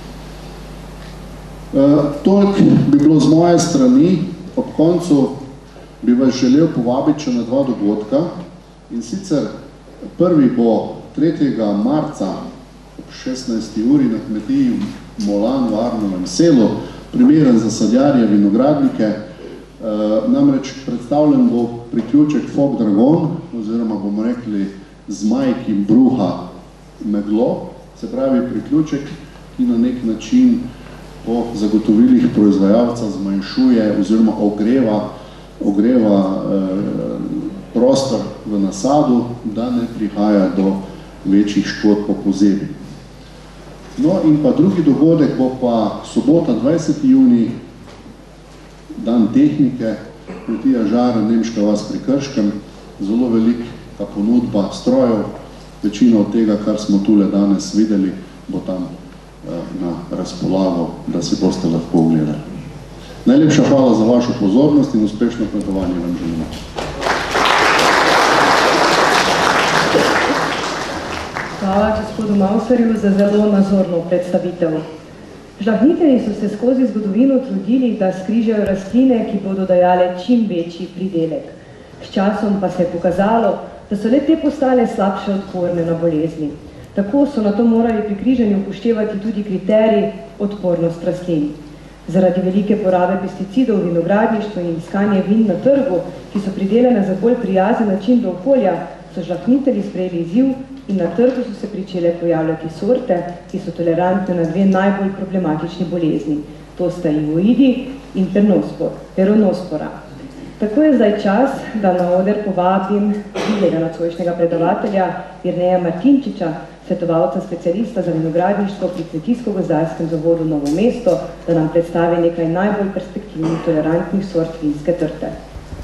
Toliko bi bilo z moje strani. Ob koncu bi vas želel povabiti še na 2 dogodka, in sicer prvi bo 3. marca ob 16. uri na kmetiji Molan v Arnovem selu, primeren za sadjarje, vinogradnike. Namreč predstavljen bo priključek Fog Dragon, oziroma bomo rekli zmaj, ki bruha meglo, se pravi priključek, ki na nek način po zagotovilih proizvajalca zmanjšuje oziroma ogreva prostor v nasadu, da ne prihaja do večjih škod po pozebi. No in pa drugi dogodek bo pa sobota 20. junij, dan tehnike, kmetija Žara, Nemška vas pri Krškem, zelo velika ponudba strojev, večina od tega, kar smo tule danes videli, bo tam na razpolago, da si boste lahko ogledali. Najlepša hvala za vašo pozornost in uspešno kmetovanje vam želimo. Hvala gospodu Mauserju za zelo nazorno predstavitev. Žlahtnitelji so se skozi zgodovino trudili, da skrižajo rastline, ki bodo dajale čim večji pridelek. S časom pa se je pokazalo, da so le te postale slabše odporne na bolezni. Tako so na to morali pri križanju upoštevati tudi kriterij odpornost rastlin. Zaradi velike porabe pesticidov v vinogradništvu in iskanje vin na trgu, ki so pridelane za bolj prijazen način do okolja, so žlahtnitelji sprejeli izziv in na trgu so se pričele pojavljati sorte, ki so tolerantne na dve najbolj problematični bolezni. To sta ivoidi in peronospora. Tako je zdaj čas, da na oder povabim drugega nocojšnjega predavatelja Jerneja Martinčiča, svetovalca specialista za vinogradništvo pri Kmetijsko-gozdarskem zavodu Novo mesto, da nam predstavi nekaj najbolj perspektivnih tolerantnih sort vinske trte.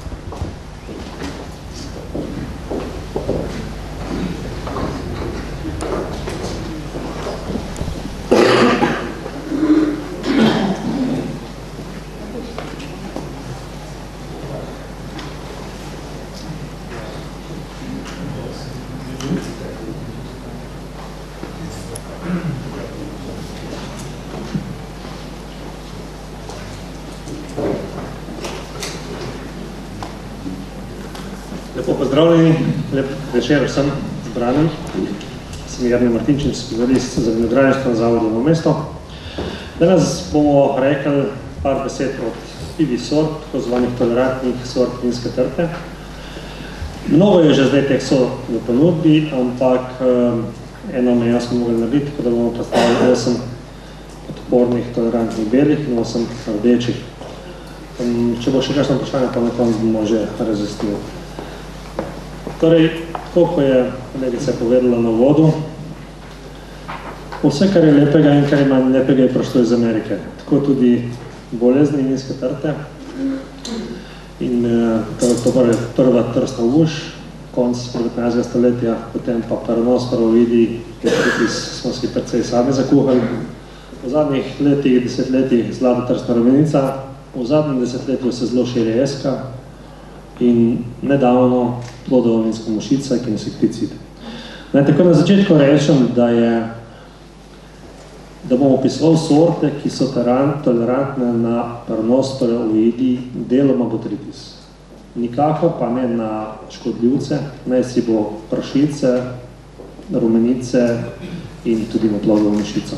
Pozdravljeni, lep večer vsem zbranim. Sem Jernej Martinčič, specialist za vinogradništvo na zavodu Novo mesto. Danes bomo rekli par besed od pivih sort, tako zvanih tolerantnih sort vinske trte. Mnogo je že zdaj teh sort v ponudbi, ampak eno mejo smo mogli narediti, tako da bomo predstavili 8 odpornih tolerantnih belih in 8 rdečih. Če bo še kakšno vprašanje, pa na koncu bomo že razjasnili. Torej, koliko je kolegica povedala na uvodu, vse, kar je lepega in kar ima lepega, je prišlo iz Amerike. Tako tudi bolezni vinske trte. In to je prva trstna uš, konc 19. stoletja, potem pa peronosporoidi, ki smo si precej sami zakuhali. V zadnjih letih, desetletjih zlata trstna rumenica, v zadnjem desetletju se zelo širi eska in nedavno plodova vinska mušica, ki insekticid. Naj tako na začetku rečem, da bomo opisali sorte, ki so tolerantne na peronosporoidi, deloma botrytis. Nikako pa ne na škodljivce, naj si bo prašice, rumenice in tudi na plodovo mušico.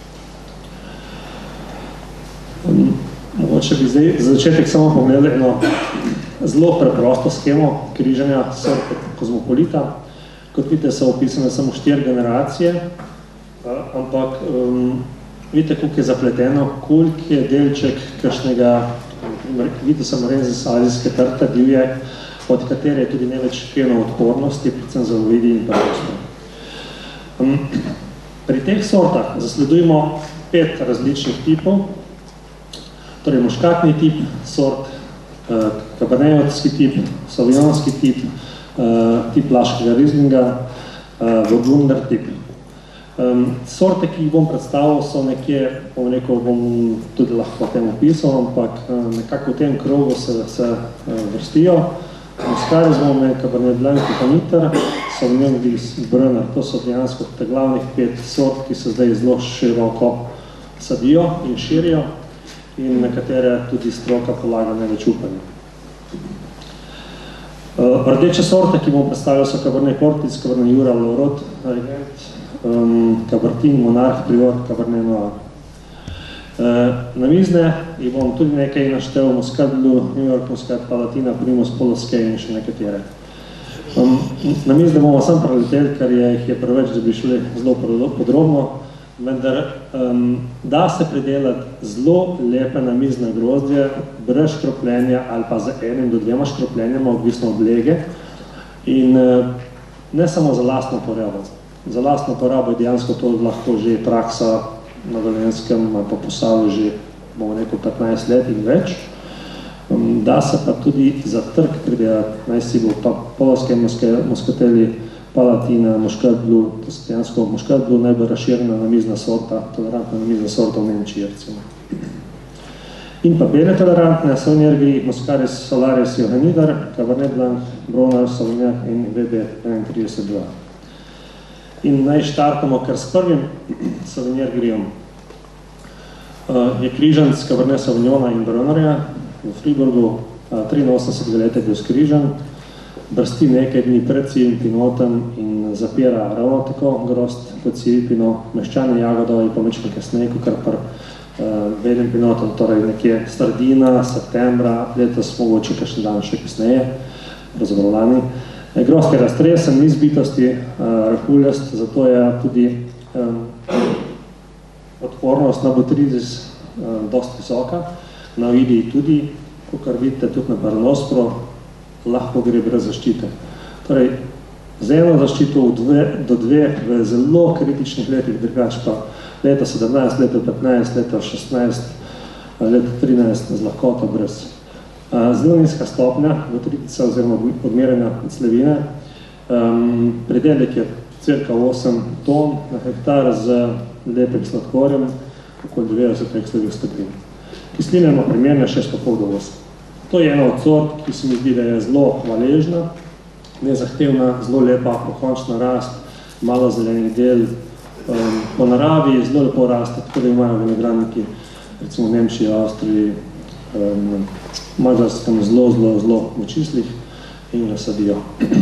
Mogoče bi zdaj za začetek samo pogledali eno zelo preprosto schemo križanja sorte kozmopolita. Kot vidite, so opisane samo 4 generacije, ampak vidite, koliko je zapleteno, koliko je delček kakšnega, vidite samo renzis azijske trte, divje, od katere je tudi največ geno odpornosti, predvsem za ovidi in peronospor. Pri teh sortah zasledujemo 5 različnih tipov, torej muškatni tip sort, kabernejovski tip, sauvignovski tip, tip laškega rizlinga, burgunder tip. Sorte, ki jih bom predstavil, so nekje, bom tudi lahko tem opisal, ampak nekako v tem krogu se vrstijo. Muscaris bomo imeli Cabernet Blanc, Copaniter, Sauvignon Gris, Brunner. To so dejansko te glavnih 5 sort, ki se zdaj zelo široko sadijo in širijo in na katere tudi stroka polaga največ upanja. Rdeče sorte, ki bomo predstavili, so Cabernet Cortis, Cabernet Jura, Laurot, Cabertin, Monarch, Prior, Cabernet Noir. Namizne jih bom tudi nekaj naštel, Muscat Blue, New York Muscat, Palatina, Primus, Poloske in še nekatere. Namizne bomo sam preleteli, ker jih je preveč, da bi šli zelo podrobno, vendar da se pridelati zelo lepe namizne grozdje, brez škropljenja ali pa z 1 do 2 škropljenjama, odvisno od lege, in ne samo za lastno porabo. Za lastno porabo je dejansko to lahko že praksa na Dolenjskem ali pa Posavju že, bomo rekel, 15 let in več. Da se pa tudi za trg pridelati, naj si bo pa Polske muskateli, Palatina, Muscat Blue, to je dejansko Muscat Blue najbolj razširjena namizna sorta, tolerantna namizna sorta v Nemčiji, recimo. In pa bele tolerantne, Sauvignon Gris, Muscaris Solaris, Johanniter, Cabernet Blanc, Brunner, Sauvignac in VB 31-2. In naj štartamo kar s prvim Sauvignon Grisom. Je križan s Cabernet Sauvignona in Brunnerja v Friburgu, 83 let je bil skrižan. brsti nekaj dni pred sivim pinotem in zapira ravno tako grozd kot sivi pinot. Meščane jagodovi pa mečko kasneje, kar par belim pinotom, torej nekje sredina, septembra, letos mogoče kakšen dan še kasneje, pravzaprav lani. Grozd je raztresen, ni zbitosti, rahuljast, zato je tudi odpornost na botrytis dosti visoka. Na oidiji tudi, kakor vidite, tudi na paranospro, lahko gre brez zaščite. Torej, z eno zaščito do dve v zelo kritičnih letih, drugač pa leta 17, leta 15, leta 16, leta 13 z lahkoto brez. Zelo nizka stopnja botrytisa oziroma odmerjanja clevine. Predelek je cirka 8 ton na hektar z lepim sladkorjem, okoli 90 ekslevih stopinj. Kisline ima primerne 6,5 do 8. To je ena od sort, ki se mi zdi, da je zelo hvaležna, nezahtevna, zelo lepa, pokončna rast, malo zelenih del. Po naravi zelo lepo raste, tako da imajo vinogradniki, recimo v Nemčiji, Avstriji, Mađarskem zelo močislih in jo sadijo.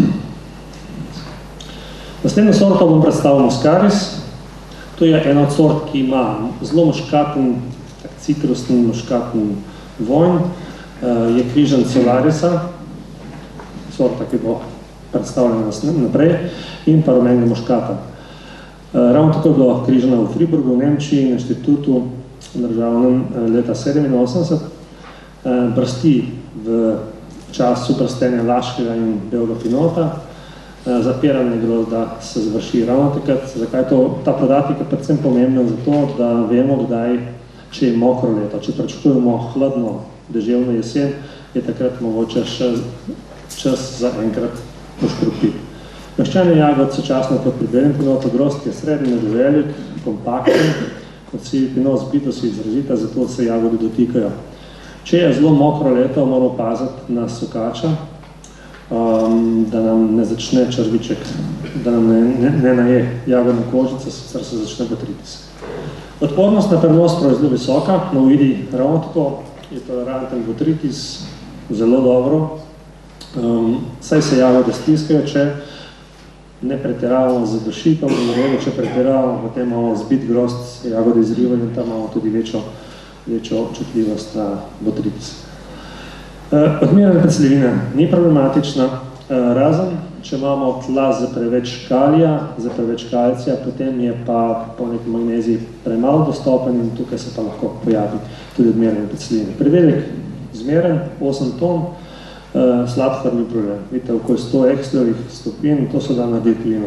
Naslednjo sorto bom predstavil Muscaris. To je ena od sort, ki ima zelo muškaten, citrusten, muškaten vonj. Je križan Solarisa, sorta, ki bo predstavljena naprej, in pa rumenega muškata. Ravno tako je bilo križana v Friburgu, v Nemčiji, na inštitutu državnem leta 87. Brsti v času brstenja laškega in belega pinota. Zapiranje grozda se završi ravno takrat. Zakaj je ta podatek je predvsem pomemben zato, da vemo, kdaj, če je mokro leto. Če pričakujemo hladno, deževno jesen, je takrat mogoče še čas za enkrat poškropiti. Meščanje jagod sočasno kot pri belem pinotu, grozd je srednji velik, kompakten, kot sivi pinot, zbitost je izrazita, zato se jagodi dotikajo. Če je zelo mokro leto, moramo paziti na sokača, da nam ne začne črviček, da nam ne naje jagodna kožica, sicer se začne botrytis. Odpornost na paranospro je zelo visoka, na oidiji ravno tako, je toleranten botrytis zelo dobro, saj se jagode stiskajo, če ne pretiravamo z dušitom, če pretiravamo, potem imamo zbit grozd, jagode izrivajo in tam imamo tudi večjo občutljivost na botrytis. Odmerjanje clevine ni problematična, razen če imamo tla za preveč kalija, za preveč kalcija, potem je pa po neki magneziji premalo dostopen in tukaj se pa lahko pojavi tudi odmerjanje clevine. Predelek zmeren, 8 ton, sladkor ni problem. Vidite, okoli 100 ekslevih stopinj, to se da narediti vino.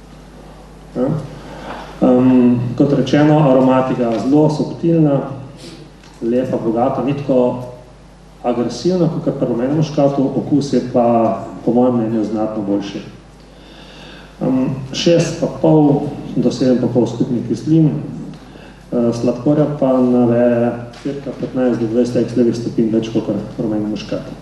Kot rečeno, aromatika zelo subtilna, lepa, bogata, ni tako agresivna, kot pri rumenem muškatu, okus je pa, po mojem mnenju, znatno boljši. 6,5 do 7,5 skupnih kislin, sladkorja pa naveje cirka 15 do 20 ekslevih stopinj več kot rumenem muškatu.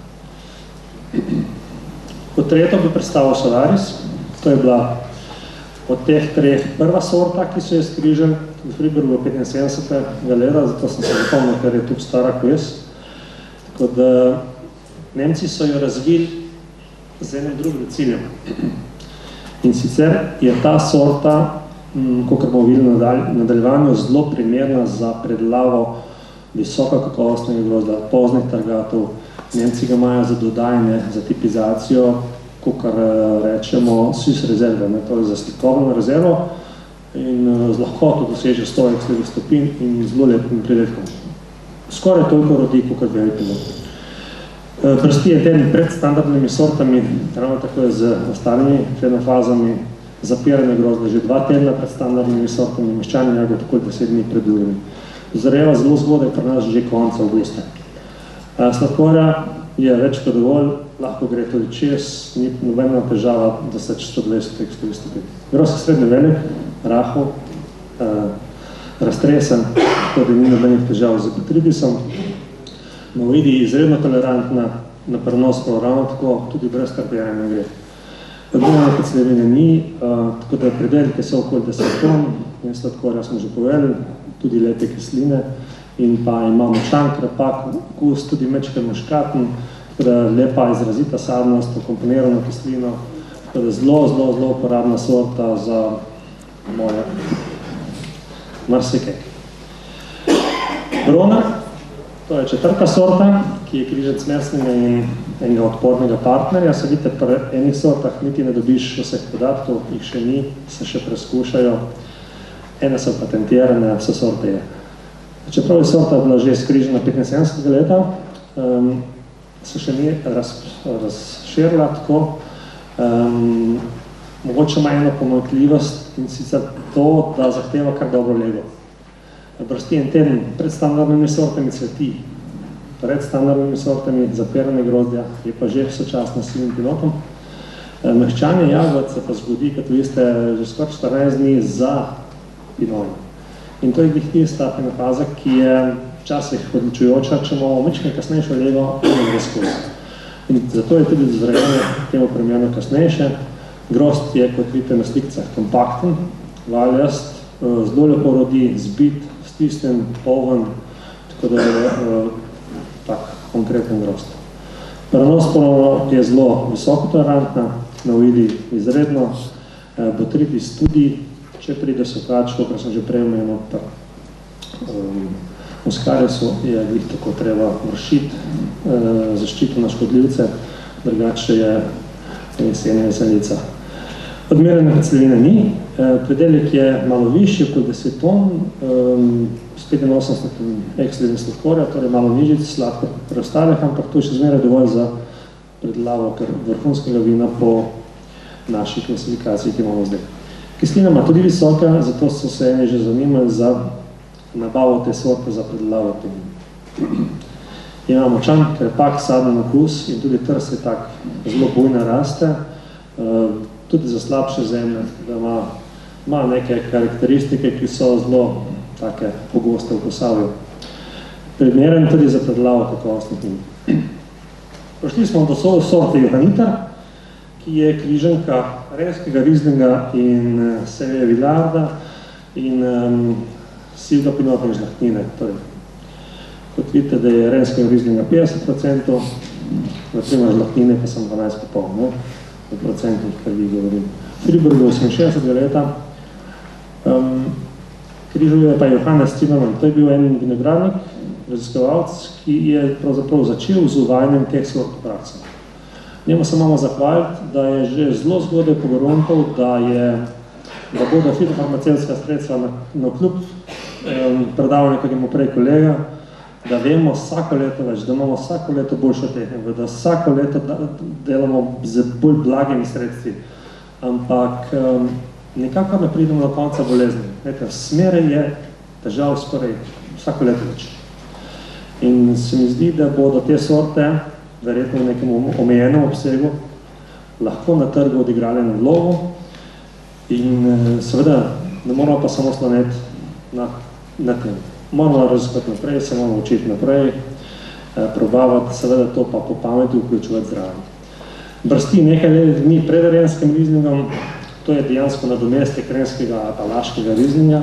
Kot tretjo bi predstavil Solaris, to je bila od teh treh prva sorta, ki so jo skrižali v Friburgu 75. leta, zato sem se zapomnil, ker je tudi stara kot jaz. Tako da Nemci so jo razvili z enim drugim ciljem. In sicer je ta sorta, kakor bomo videli v nadaljevanju, zelo primerna za predelavo visoko kakovostnega grozda, poznih trgatov. Nemci ga imajo za dodajanje, za tipizacijo, kakor rečemo, Swiss rezerve, to je za slikovno rezervo in z lahkoto doseže 100 ekslevih stopinj in zelo lepim pridelkom. Skoraj toliko rodi, kakor beli pinot. Brsti je teden pred standardnimi sortami, ravno tako je z ostalimi fenofazami, zapiranje grozda že 2 tedna pred standardnimi sortami, meščanje jagod tako 10 dni pred drugimi. Zoreva zelo zgodaj pri nas že konca avgusta. Sladkorja je več kot dovolj, lahko gre tudi čez, ni nobena težava, da se 120 ekslevih stopinj. Grozd je srednje velik, rahel, raztresen, tako da ni nobenih težav z botrytisom. Na oidiji izredno tolerantna, na paranospro ravno tako, tudi brez karpijanja gre. Odmerjanje clevine ni, tako da predelke so okoli 10 ton, in sladkorja smo že povedali, tudi lepe kisline in pa imamo močan, krepak okus, tudi mečkaj muškaten, tako da lepa izrazita sadnost, komponirano kislino, tako da zelo uporabna sorta za moje marsikaj. Broner, to je 4. sorta, ki je križec mesnega in enega odpornega partnerja. Se vidite, pri enih sortah niti ne dobiš vseh podatkov, jih še ni, se še preskušajo. Ene so patentirane, vse sorte je. Čeprav je sorta bila že skrižena 75. leta, se še ni razširila tako. Mogoče ima eno pomanjkljivost in sicer to, da zahteva kar dobro lego. Brsti en teden pred standardnimi sortami cveti, pred standardnimi sortami zapirane grozdja, je pa že sočasno s sivim pinotom. Mehčanje jagod se pa zgodi, kot veste, že skoraj 14 dni za pinojem. In to je tista faza, ki je včasih odločujoča, če imamo majčkeno kasnejšo lego in razkos. In zato je tudi vzrejanje temu primerno kasnejše. Grozd je, kot vidite na slikicah, kompakten, valjast, zelo lepo rodi, zbit, stisnen, poln, tako da je tak konkreten grozd. Prenos ponovno je zelo visoko tolerantna, navidi izredno, botrytis tudi, če pride sokač, kot sem že prej omenil, muskarisu je glih tako treba vršiti zaščito na škodljivce, drugače je jesena veselica. Odmerene keclevine ni, predelek je malo višji, okoli 10 ton, s 85 ekslevin sladkorja, torej malo nižji sladkor preostalih, ampak to je še zmeraj dovolj za predelavo vrhunskega vina po naši klasifikaciji, ki imamo zdaj. Kislina ima tudi visoka, zato so se eni že zanimali za nabavo te sorte za predelavo te vina. Ima močan, krepak, saden okus in tudi trs je tak zelo bujno raste, tudi za slabše zemlje, da ima neke karakteristike, ki so zelo take pogoste v Posavju. Primeren tudi za predelavo kakovostnih vin. Prišli smo do sorte Johanniter, ki je križanka renskega rizlinga in Sevje Vilarda in sivega pinota in žlahtnine. Kot vidite, da je renskega rizlinga 50%, naprimer žlahtnine pa sem 12,5%, kar vi govorim. Friburgu 68 leta. Križuje pa Johannes Zimmermann. To je bil en vinogradnik, raziskovalc, ki je pravzaprav začel z uvajanjem teh sort v prakso. Njemu se imamo zahvaliti, da je že zelo zgodaj pogruntal, da bodo fitofarmacevtska sredstva na kljub predavanju, kot je mu prej kolega, da vemo vsako leto več, da imamo vsako leto boljšo tehniko, da vsako leto delamo z bolj blagimi sredstvi, ampak nekako ne pridemo do konca bolezni. Smeraj je težav skoraj vsako leto več. In se mi zdi, da bodo te sorte, verjetno v nekem omejenem obsegu, lahko na trgu odigrali eno vlogo in seveda ne moramo pa samo sloneti na tem. Moramo raziskati naprej, se moramo učiti naprej, probavati, seveda to pa po pameti vključovati zraven. Brsti nekaj dni pred renskim rizlingom, to je dejansko nadomestek renskega apalaškega rizlinga,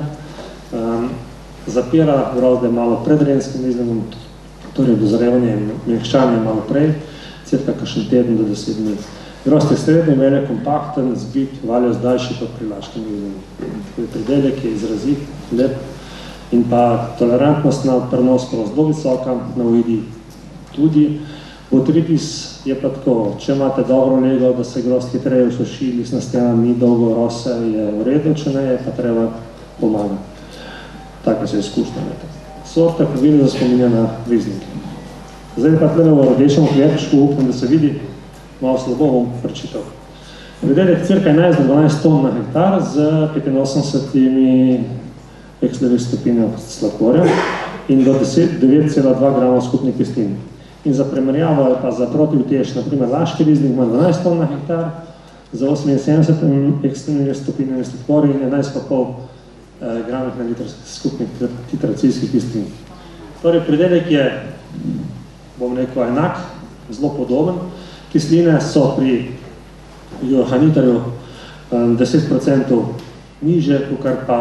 zapira grozde malo pred renskim rizlingom, torej dozorevanje in mehčanje malo prej, cirka kakšen teden do 10 dni. Grozd je srednji, velik, kompakten, zbit, valjast daljši kot pri laškem rizlingu. Pridelek je izrazit, lep in pa tolerantnost na prenos zelo visoka, na ujedi tudi. Botrytis je pa tako, če imate dobro lego, da se grozd hitreje usuši, lisna stena ni dolgo rose, je v redu, če ne, je pa treba pomagati. Tako se izkušnja. Sorta pravilno spominja na rizlinke. Zdaj pa tle v rdečem okvirčku, upam, da se vidi, malo slabo bom prečital. Predelek cirka 11-12 ton na hektar z 85 ekslevih stopinjev sladkorja in do 9,2 grama skupnih kislin. In za primerjavo je pa za protivtež, naprimer Laški rizling ima 12 ton na hektar, za 78 ekslevih stopinjev sladkorja in 11,5 gramih na litr skupnih titracijskih kislin. Torej, pridelek je, bom rekel, enak, zelo podoben. Kisline so pri Johanniterju 10% niže, kar pa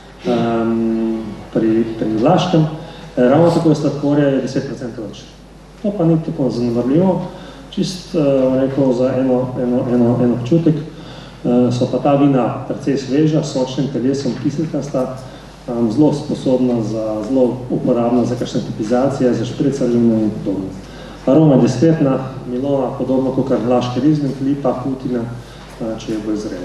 pri Laškem. Ravno tako sladkorja je 10% več. To pa ni tako zanemarljivo, čist rekel za eno občutek, so pa ta vina precej sveža, s sočnim telesom, kiselkasta, zelo sposobna, zelo uporabna za kakšne tipizacije, za špricarjine in podobno. Aroma je diskretna, milona, podobno kot Laški Rizling, lipa, putina, če je bo izrela.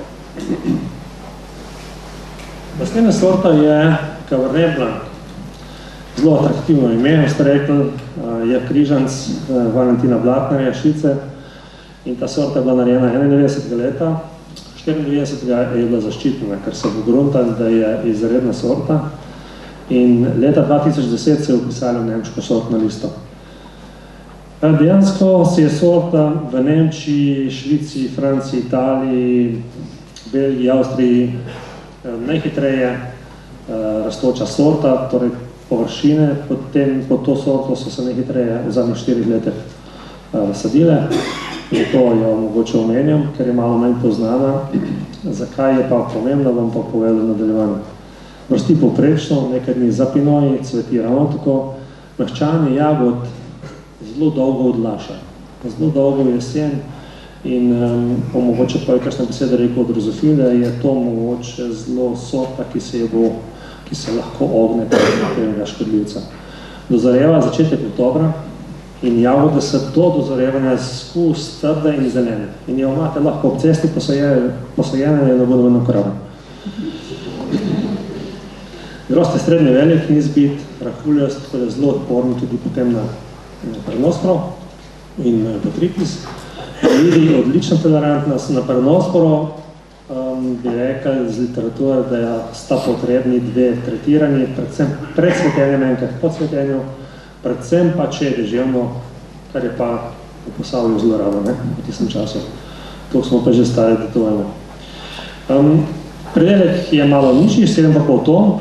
Naslednja sorta je Cabernet Blanc. Zelo atraktivno ime, ste rekli, je križanc Valentina Blattnerja, Švice, in ta sorta je bila narejena 91. leta, 94. je bila zaščitena, ker se bo gruntali, da je izredna sorta, in leta 2010 se je upisali v nemško sortno listo. Dejansko se je sorta v Nemčiji, Švici, Franciji, Italiji, Belgiji, Avstriji najhitreje rastoča sorta, torej površine, pod to sorto so se najhitreje v zadnjih 4 letih sadile. In to jo mogoče omenjam, ker je malo manj poznana. Zakaj je pa pomembno, bom pa povedal v nadaljevanju. Vrsti povprečno, nekaj dni za pinoji, cveti ravno tako, mehčanje jagod zelo dolgo odlaša, zelo dolgo jesen in mogoče pa je kakšna beseda rekel od drozofile, je to mogoče zelo sorta, ki se lahko ogne tega škodljivca. Dozoreva začetek oktobra in jagode se do dozorevanja skus trde in zelene. In jo imate lahko ob cesti posajene in ne bodo vedno krave. Grost je srednje velik, ni zbit, rahuljast, tako da je zelo odporni tudi potem na prenosporo in botritis. Vidi odlično tolerantnost na prenosporo, bi rekel z literature, da sta potrebni 2 tretirani, predvsem pred cvetenjem, enkrat po cvetenju, predvsem pa če je deževno, kar je pa v Posavju zelo rado, v tistem času. To smo pa že stali, da to vemo. Predelek je malo nižji, 7,5 ton,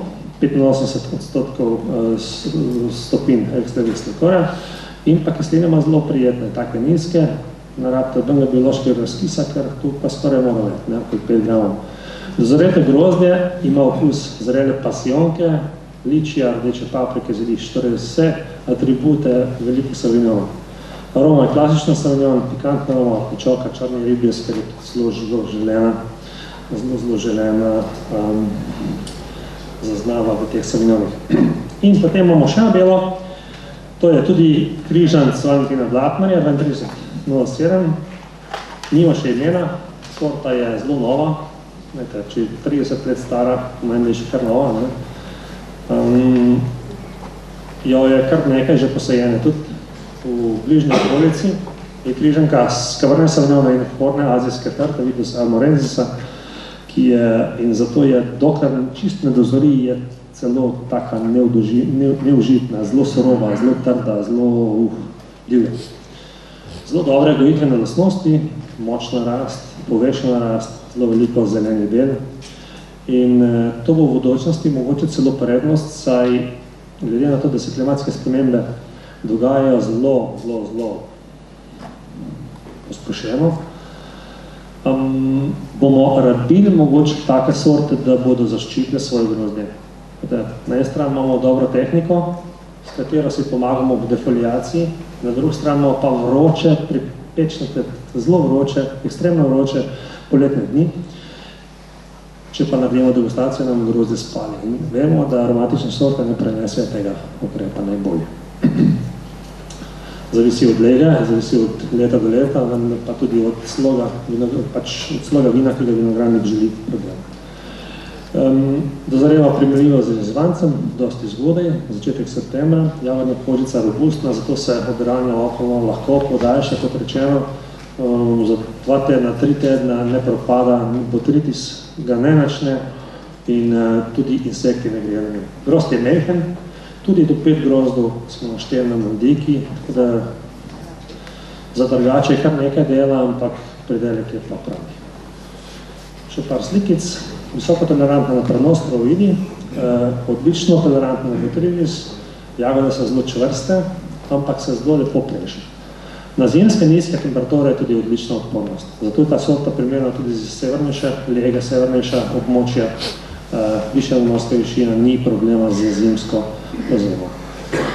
85% stopin ekstremnih sladkorja in pa kisline ima zelo prijetne, take nizke, narabite odbenega biološkega razkisa, ker tu pa skoraj mora let, kot 5 gramov. Dozorete grozdje ima okus zrele pasionke, ličija, rdeče paprike, zeliš, torej vse atribute velikih savinjonov. Aroma je klasična savinjon, pikantna aroma, pečoka, črni ribjes, ker je zelo želena zaznava v teh savinjonih. In potem imamo še belo, to je tudi križanc Valentina Blattnerja, 3207, nima še imena, sorta je zelo nova, če je 30 let stara, pomeni, da je še kar nova. Jo je kar nekaj že posajene, tudi v bližnji okolici je križanka s Cabernet Sauvignon in horne azijske trte, Vitis almorenzisa, ki je, in zato je, dokler čist ne dozori, je celo taka neužitna, zelo surova, zelo trda, zelo divja. Zelo dobre gojitvene lastnosti, močna rast, povešena rast, zelo veliko zeleni del. In to bo v bodočnosti mogoče celo prednost, saj glede na to, da se klimatske spremembe dogajajo zelo pospešeno, bomo rabili mogoče take sorte, da bodo zaščitile svoje grozdje. Na eni strani imamo dobro tehniko, s katero si pomagamo v defoliaciji, na drugi strani imamo pa vroče, pripečnite, zelo vroče, ekstremno vroče poletne dni. Če pa naredimo degustacijo, nam grozdje spali. In vemo, da aromatične sorte ne prenesejo tega ukrepa najbolje. Zavisi od lege, zavisi od leta do leta, pa tudi od sloga vina, ki ga vinogradnik želi prodelati. Dozoreva primerljivo z izvancem, dosti zgodaj, začetek septembra, jagodna kožica robustna, zato se obranja okolo lahko podaljša, kot rečeno, za 2 tedna, 3 tedna ne propada, botritis ga ne načne in tudi insekti ne grejo na njo. Grozd je mehen, tudi do 5 grozdov smo našteli na mandiki, tako da za trgače je kar nekaj dela, ampak predelek je pa pravi. Še par slikic, visoko tolerantna na prenos providi, odlično tolerantna na botritis, jagode so zelo čvrste, ampak se zelo lepo pleše. Na zimske nizke temperature je tudi odlična odpornost. Zato je ta sorta primerna tudi za severnejša, lege severnejša območja, višja morska višina, ni problema z zimsko ozemo.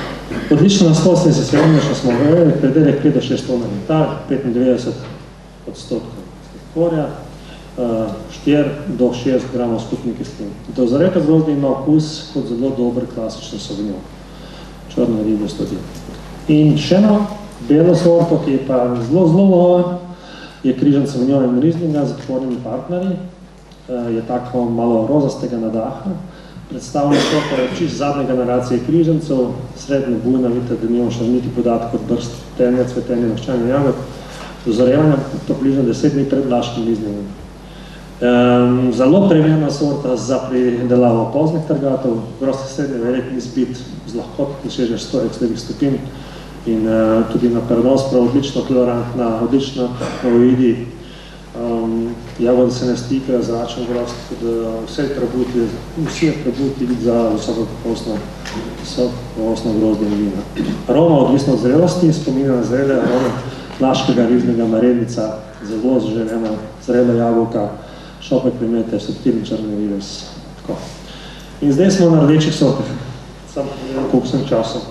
Odlično naslosti se srednjša smo govorili, predelek 5 do 6 ton na hektar, 95% sladkorja, 4 do 6 gramov skupne kisline. Dozoreta grozdje ima okus kot zelo dober klasični sauvignon. Črne ribe stodi. In še eno belo sorto, ki je pa zelo nova, je križan sauvignon in Rieslinga z otvornimi partnerji. Je tako malo rozastega nadaha. Predstavlja sorto čist zadnje generacije križancev, srednje bujna, vidite, da nimamo še niti podatkov od brstenja, cvetenja, mehčanja jagod, dozorevanja približno 10 dni pred laškim Rieslingom. Zelo primerna sorta za pridelavo poznih trgatov, grozdje srednje velik ni zbit z lahkot, dosežeš 100 ekslevih stopinj in tudi na prenos prav odlično tolerantna, odlično novidi. Jagode se ne stikajo z zračen grozd, tako da vsi prebuti za visokokakovostno grozdje in vina. Aroma odvisno od zrelosti, spominja na zrele arome laškega Rieslinga Marednica, zelo zaželena zrela jabolka, šopek primete, subtilni črni rives. In zdaj smo na rdečih sortih. Sam pogledam, koliko sem časa.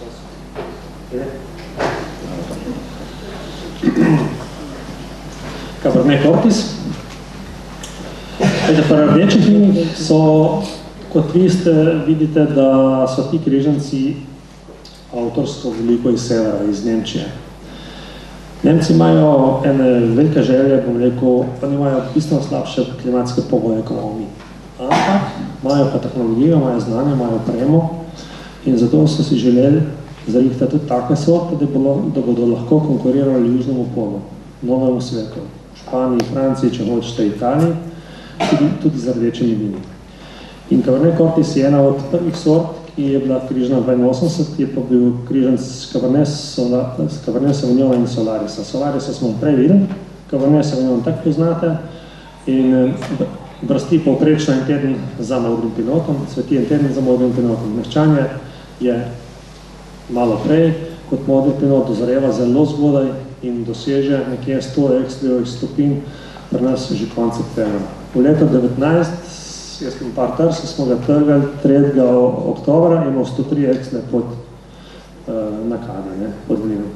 Cabernet Cortis. Pri rdečih vinih so, kot vi vidite, da so ti križanci avtorsko veliko iz severa, iz Nemčije. Nemci imajo ene velike želje, bom rekel, pa imajo bistveno slabše klimatske pogoje, kot imamo mi. Ampak imajo pa tehnologijo, imajo znanje, imajo opremo in zato so si želeli zarihtati tudi takve sorte, da bodo lahko konkurirali južnemu polu, novemu svetu. Španiji, Franciji, če hočete Italiji, tudi z rdečimi vini. In Cabernet Cortis je ena od prvih sort, ki je bila križana 82, je pa bil križan s Cabernet Sauvignon in Solarisa. Solarisa smo prej videli, Cabernet Sauvignon tak poznate in brsti povprečno en teden za modrim pinotom, cveti en teden za modrim pinotom. Mehčanje je malo prej, kot modri pinot dozoreva zelo zgodaj in doseže nekje 100 ekslevih stopinj, pri nas že konec septembra. V letu 19, jaz sem par trsi, smo ga trgali 3. oktobra in imel 103 eksle pod nakadi, pod vinom.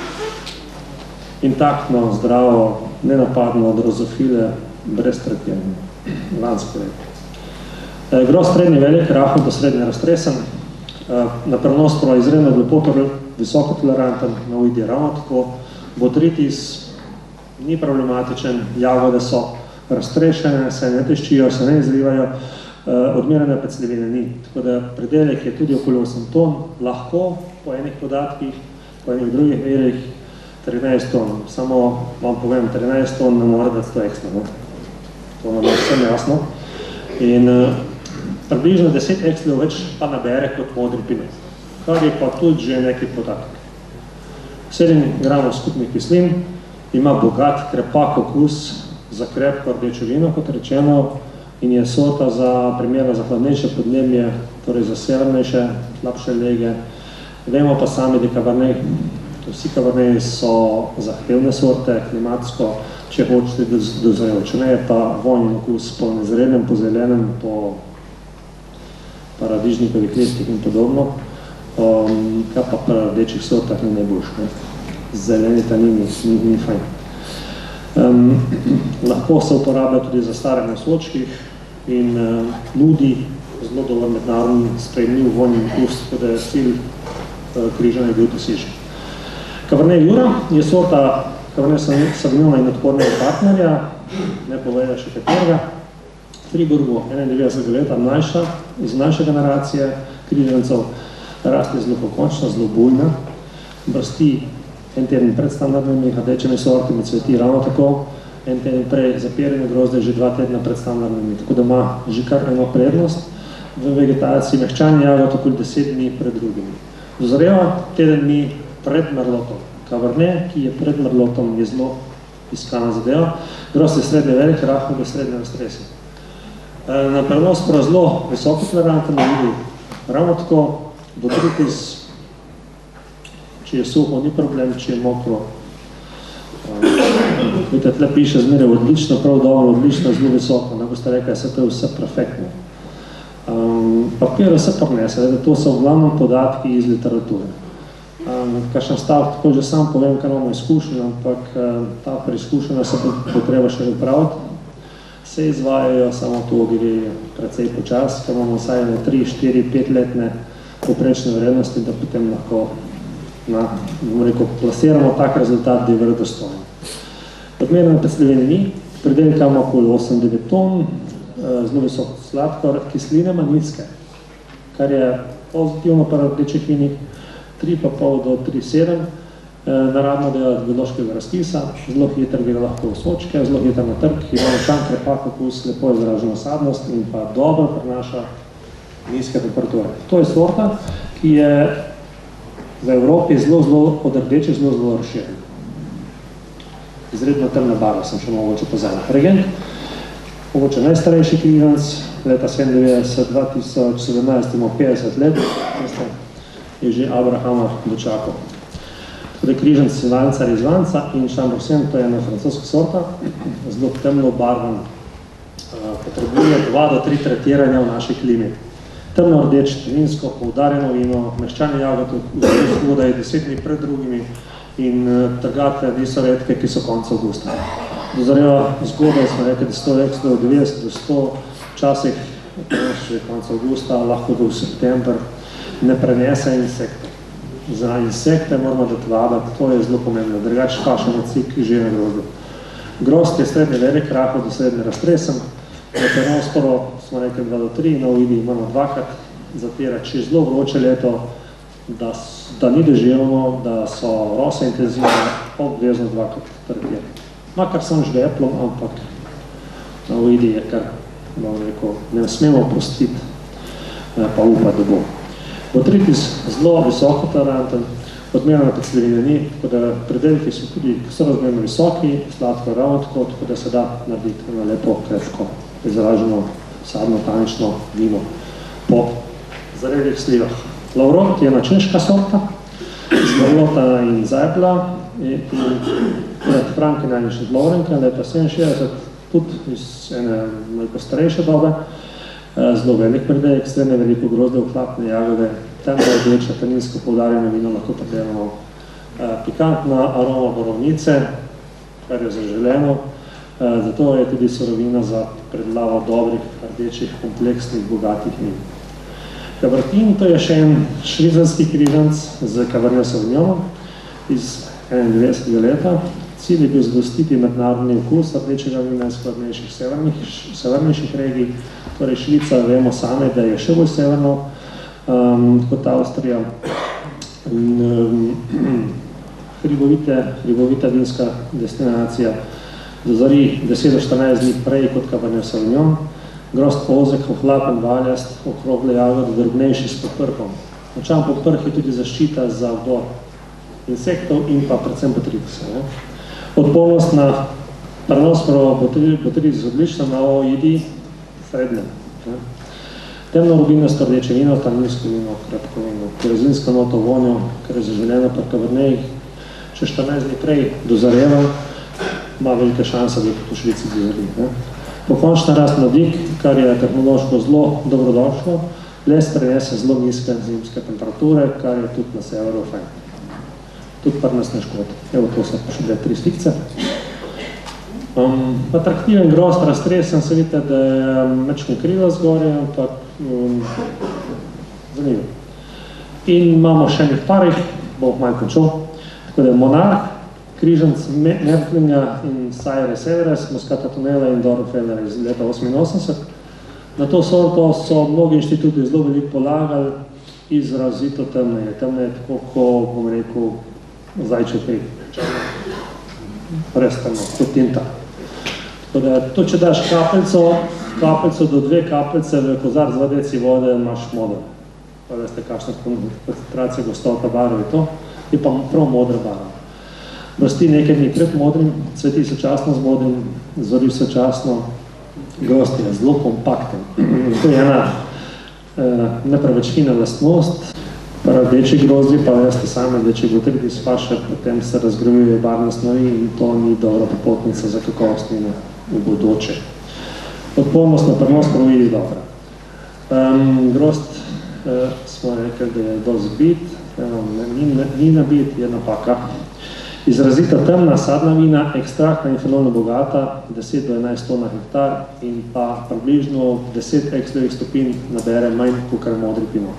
Intaktno, zdravo, nenapadno od rozofile, brez trpljenja, lansko leto. Grozd srednji velik, rahel do srednje raztresen, na prenos prav izredno lepoto, visoko toleranten, na ujdi ravno tako. Botrytis ni problematičen, jagode so raztrešene, se ne teščijo, se ne izlivajo, odmerene pecljevine ni. Tako da predelek je tudi okoli 8 ton, lahko po enih podatkih, po enih drugih verih 13 ton. Samo vam povem, 13 ton ne mora dati 100 ekstra. To nam je vsem jasno. In približno 10 ekslov več pa nabere kot modri pinot, kar je pa tudi že neki podatek. 7 gramov skupnih kislin, ima bogat, krepak okus za krepko rdečo vino, kot rečeno, in je sorta primerna za hladnejše podnebje, torej za severnejše, slabše lege. Vemo pa sami, da Cabernet, vsi Cabernet so zahtevne sorte, klimatsko, če hočete dozorejo. Če ne, je pa vonjen okus po nezrednem, po zelenem, po paradižnikovih listih in podobno. Kaj pa pri rdečih sortah ni najboljš, zeleni tanini ni fajn. Lahko se uporablja tudi za staranje v sočkih in nudi zelo dober mednarodni sprejemljiv vonjen okus, tako da je cilj križanja bil dosežen. Cabernet Jura je sorta Cabernet Sauvignona in odpornega partnerja, ne poveda še katerega. Friburgu, 91 leta, mlajša, iz mlajše generacije križancev, rast je zelo pokončna, zelo bujna, brsti en teden pred standardnimi rdečimi sortami, cveti ravno tako, en teden prej zapiranje grozde že 2 tedna pred standardnimi, tako da ima že kar eno prednost v vegetaciji, mehčanje jagod okoli 10 dni pred drugimi. Dozoreva teden dni pred merlotom. Cabernet, ki je pred merlotom, je zelo iskana zadeva, grozd je srednje velik, rahel do srednje raztresen. Na prenos prav zelo visoko toleranten, ravno tako, botrytis, če je suho, ni problem, če je mokro. Vidite, tle piše zmeraj odlično, prav dobro, odlično, zelo visoko, ne boste rekli, da se to je vse perfektno. Papir vse prinese, da to so v glavnem podatki iz literature. kakšen stavek, tako že sam povem, kar imamo izkušenj, ampak ta preizkušenja se bo treba še upraviti. Se izvajajo, samo to gre precej počas, ker imamo vsaj 3, 4, 5 letne poprečne vrednosti, da potem lahko plasiramo tak rezultat, da je verodostojen. Odmerjena predstavljena ni, predelka ima okoli 8-9 ton, zelo visok sladkor, kisline ima nizke, kar je pozitivno pri rdečih vinih, 3,5 do 3,7, naravno dela biološkega razpisa, zelo hiter gre lahko v sočke, zelo hiter na trg, ima močan krepak okus, lepo izražena sadnost in pa dobro prenaša nizke temperature. To je sorta, ki je v Evropi zelo od rdeče zelo razširjena. Izredno temna barva sem še mogoče pozela. Regent, mogoče najstarejši križanc, leta 97, 2017 ima 50 let, je že Abrahama dočakal. Tako da križanc Svancar iz Vanca in Chambourcin, to je ena francoska sorta, zelo temno barvan, potrebuje 2 do 3 tretiranja v naši klimi. Temno rdeč, vinsko, poudarjeno vino, meščanje jagod v vodaj 10 dni pred drugimi in trgatve niso redke, ki so konec avgusta. Dozoreva zgodaj smo rekli, da 190 do 100, včasih še konec avgusta, lahko do september, ne prenese insekte. Za insekte moramo dati vabati, to je zelo pomembno, drugače paša na cik že na grozdu. Grozd je srednje velik, rahel do srednje raztresen, na perosporo smo rekli 2 do 3, na uvidi imamo 2krat zatira, če je zelo vroče leto, da ni deževno, da so rose intenzivne, obvezno 2krat tretira. Makar sem žveplom, ampak na uvidi je kar, ne smemo pustiti, pa upati, da bo. Botritis zelo visoko toleranten, odmerjena predstavljena ni, tako da predelki so tudi sorazmerno visoki, sladko ravno tako da se da narediti na lepo, krepko, izraženo, sadno, tanično vino po zarelih slivah. Lavrot je ena češka sorta, z Merlota in Zajbla in Franke najnižje Lovrenke, leta 67, tudi iz ene malo starejše dobe, zelo velik predelek, srednje veliko grozdje, ohlapne jagode, temno rdeče, teninsko poudarjeno vino, lahko predelamo pikantna aroma borovnice, kar je zaželeno, zato je tudi surovina za predlavo dobrih, rdečih, kompleksnih, bogatih vin. Cabertin, to je še en švicarski križanc z Cabernet Sauvignonom iz 91. leta. Cilj je bil zgostiti mednarodni okus rdečega vina iz hladnejših severnejših regij. Torej Švica, vemo same, da je še bolj severno kot Avstrija. Hribovita vinska destinacija. Dozori 10 do 14 dni prej kot Cabernet Sauvignon. Grozd ozek, ohlapen, valjast, okrogle jagode, drobnejši s poprhom. Močan poprh je tudi zaščita za vdor insektov in pa predvsem botrytisa. Odpornost na prenosprovo botrytis odlična, na ojidi srednje. Temno rubinasto rdeče vino, taninsko vino, kratko vino, kerozinsko noto vonjo, kar je zaželjeno pri Cabernetih, če 14 dni prej dozareva, ima velike šanse, da je to v Švici dozori. Pokončna rast mladik, kar je tehnološko zelo dobrodošlo, les prenese zelo nizke zimske temperature, kar je tudi na severu fajn. Tudi pri nas ne škodi. Evo, to so še 3 slikce. Atraktiven grozd, raztresen, se vidite, da je mečko krila zgorje, ampak zanimivo. In imamo še nekaj parih, bom malo končal. Tako da je Monarh, križanc Mertlinga in Sire Severes, Moscata Tonela in Dornfeller iz leta 88. Na to sorto so mnogi inštituti zelo veliko polagali, izrazito temne je. Temne je tako, ko bom rekel, zajče pri res temno, kot tinta. Tako da, to, če daš kapljico do 2 kapljice v kozar z 2 deci vode, imaš model. Pa veste, kakšna koncentracija gostota barve je to, je pa prav modra barva. Brsti nekaj dni pred modrim, cveti sočasno z modrim, zori sočasno, grozd je zelo kompakten. To je ena ne preveč fina lastnost. Rdeči grozdje pa veste same, da če botritis paše, potem se razgrajuje barvne snovi in to ni dobra popotnica za kakovost vina v bodoče. Odpornost na prenos krvi je dobra. Grozd smo rekli, da je dosti bit, ni nabit, je napaka. Izrazita temna sadna vina, ekstraktna in fenolono bogata, 10 do 11 ton na hektar in pa približno 10 ekstrovih stopinj nabere manj kot modri pinot.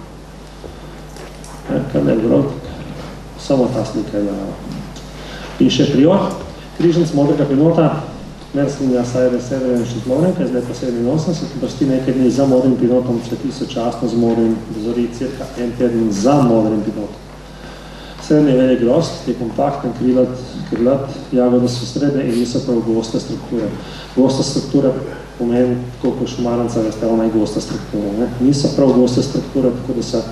Kar ne je vrlo, samo ta slika je narava. In še prior, križanc modrega pinota, Merslinja Sajre Severjen Šitlovnenka, zdaj pa 87, brsti nekaj dni za modrim pinotom, cveti sočasno z modrim, dozori cirka en teden za modrim pinotom. Srednji velik grost je kompakten, krilat, jagode so srednje in niso prav goste strukture. Gosta struktura pomeni, koliko šumaranca veste, ona je gosta struktura. Ne? Niso prav goste strukture, tako da se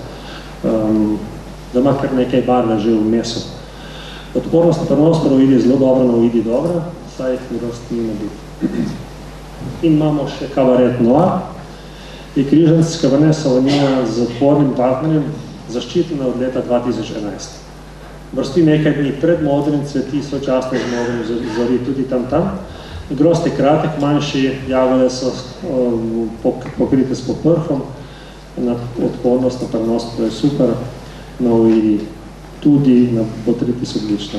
da ima kar nekaj barve že v mesu. Odpornost na prenos vidi zelo dobro, na uvidi dobro, saj grost ni nabit. In imamo še Cabernet Noir, je križanc Cabernet Sauvignon z odpornim partnerjem, zaščitena od leta 2011. Vrsti nekaj dni pred modrim, cveti sočasno z modrim, zori tudi tam. Grost je kratek, manjši, jagode so pokrite s poprhom, odpornost na prenos je super, na uvidi tudi na botrytis odlično.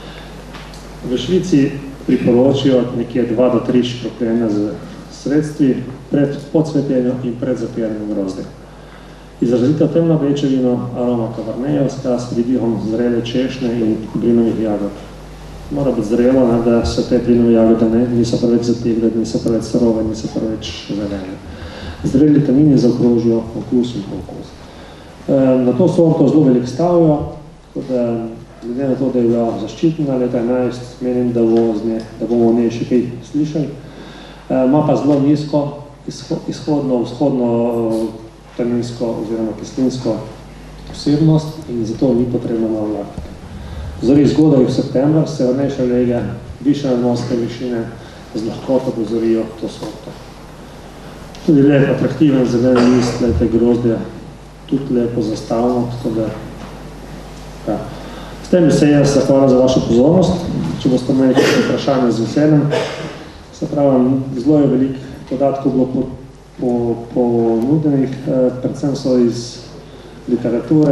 V Švici priporočijo nekje 2 do 3 škropljenja z sredstvi pred podsvetenjem in pred zapiranjem grozdja. Izrazito temno večje vino, aroma kavernejevska, s pridihom zrele češnje in brinovih jagod. Mora biti zrelo, da se te brinove jagode niso preveč zategle, niso preveč surove, niso preveč zelene. Zreli tanini zaokrožijo okus in okus. Na to sorto zelo veliko stavijo, tako da glede na to, da je bila zaščitena leta 11, menim, da bomo o njej še kaj slišali. Ima pa zelo nizko, izhodno, vzhodno taninsko oziroma kislinsko posebnost in zato ni potrebno malo vlakati. Zori zgodaj v september, severnejše lege, višje nadmorske višine z lahkoto dozorijo to sorto. Tudi lep, atraktiven, zelen list, lete grozdje, tudi lepo zastavno, tako da ja. S tem bi se jaz zahvala za vašo pozornost. Če boste imeli kakšno vprašanje z veseljem. Se pravi, zelo je veliko podatkov bilo ponudenih, predvsem so iz literature.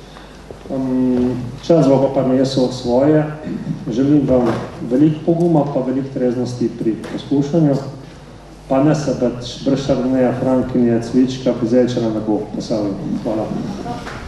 Čas bo pa nesel svoje. Želim vam veliko poguma, pa veliko treznosti pri poskušanju. Pa ne se brez Šardoneja, Frankinje, Cvička, Bizeljčana ne bo posavljeno. Hvala.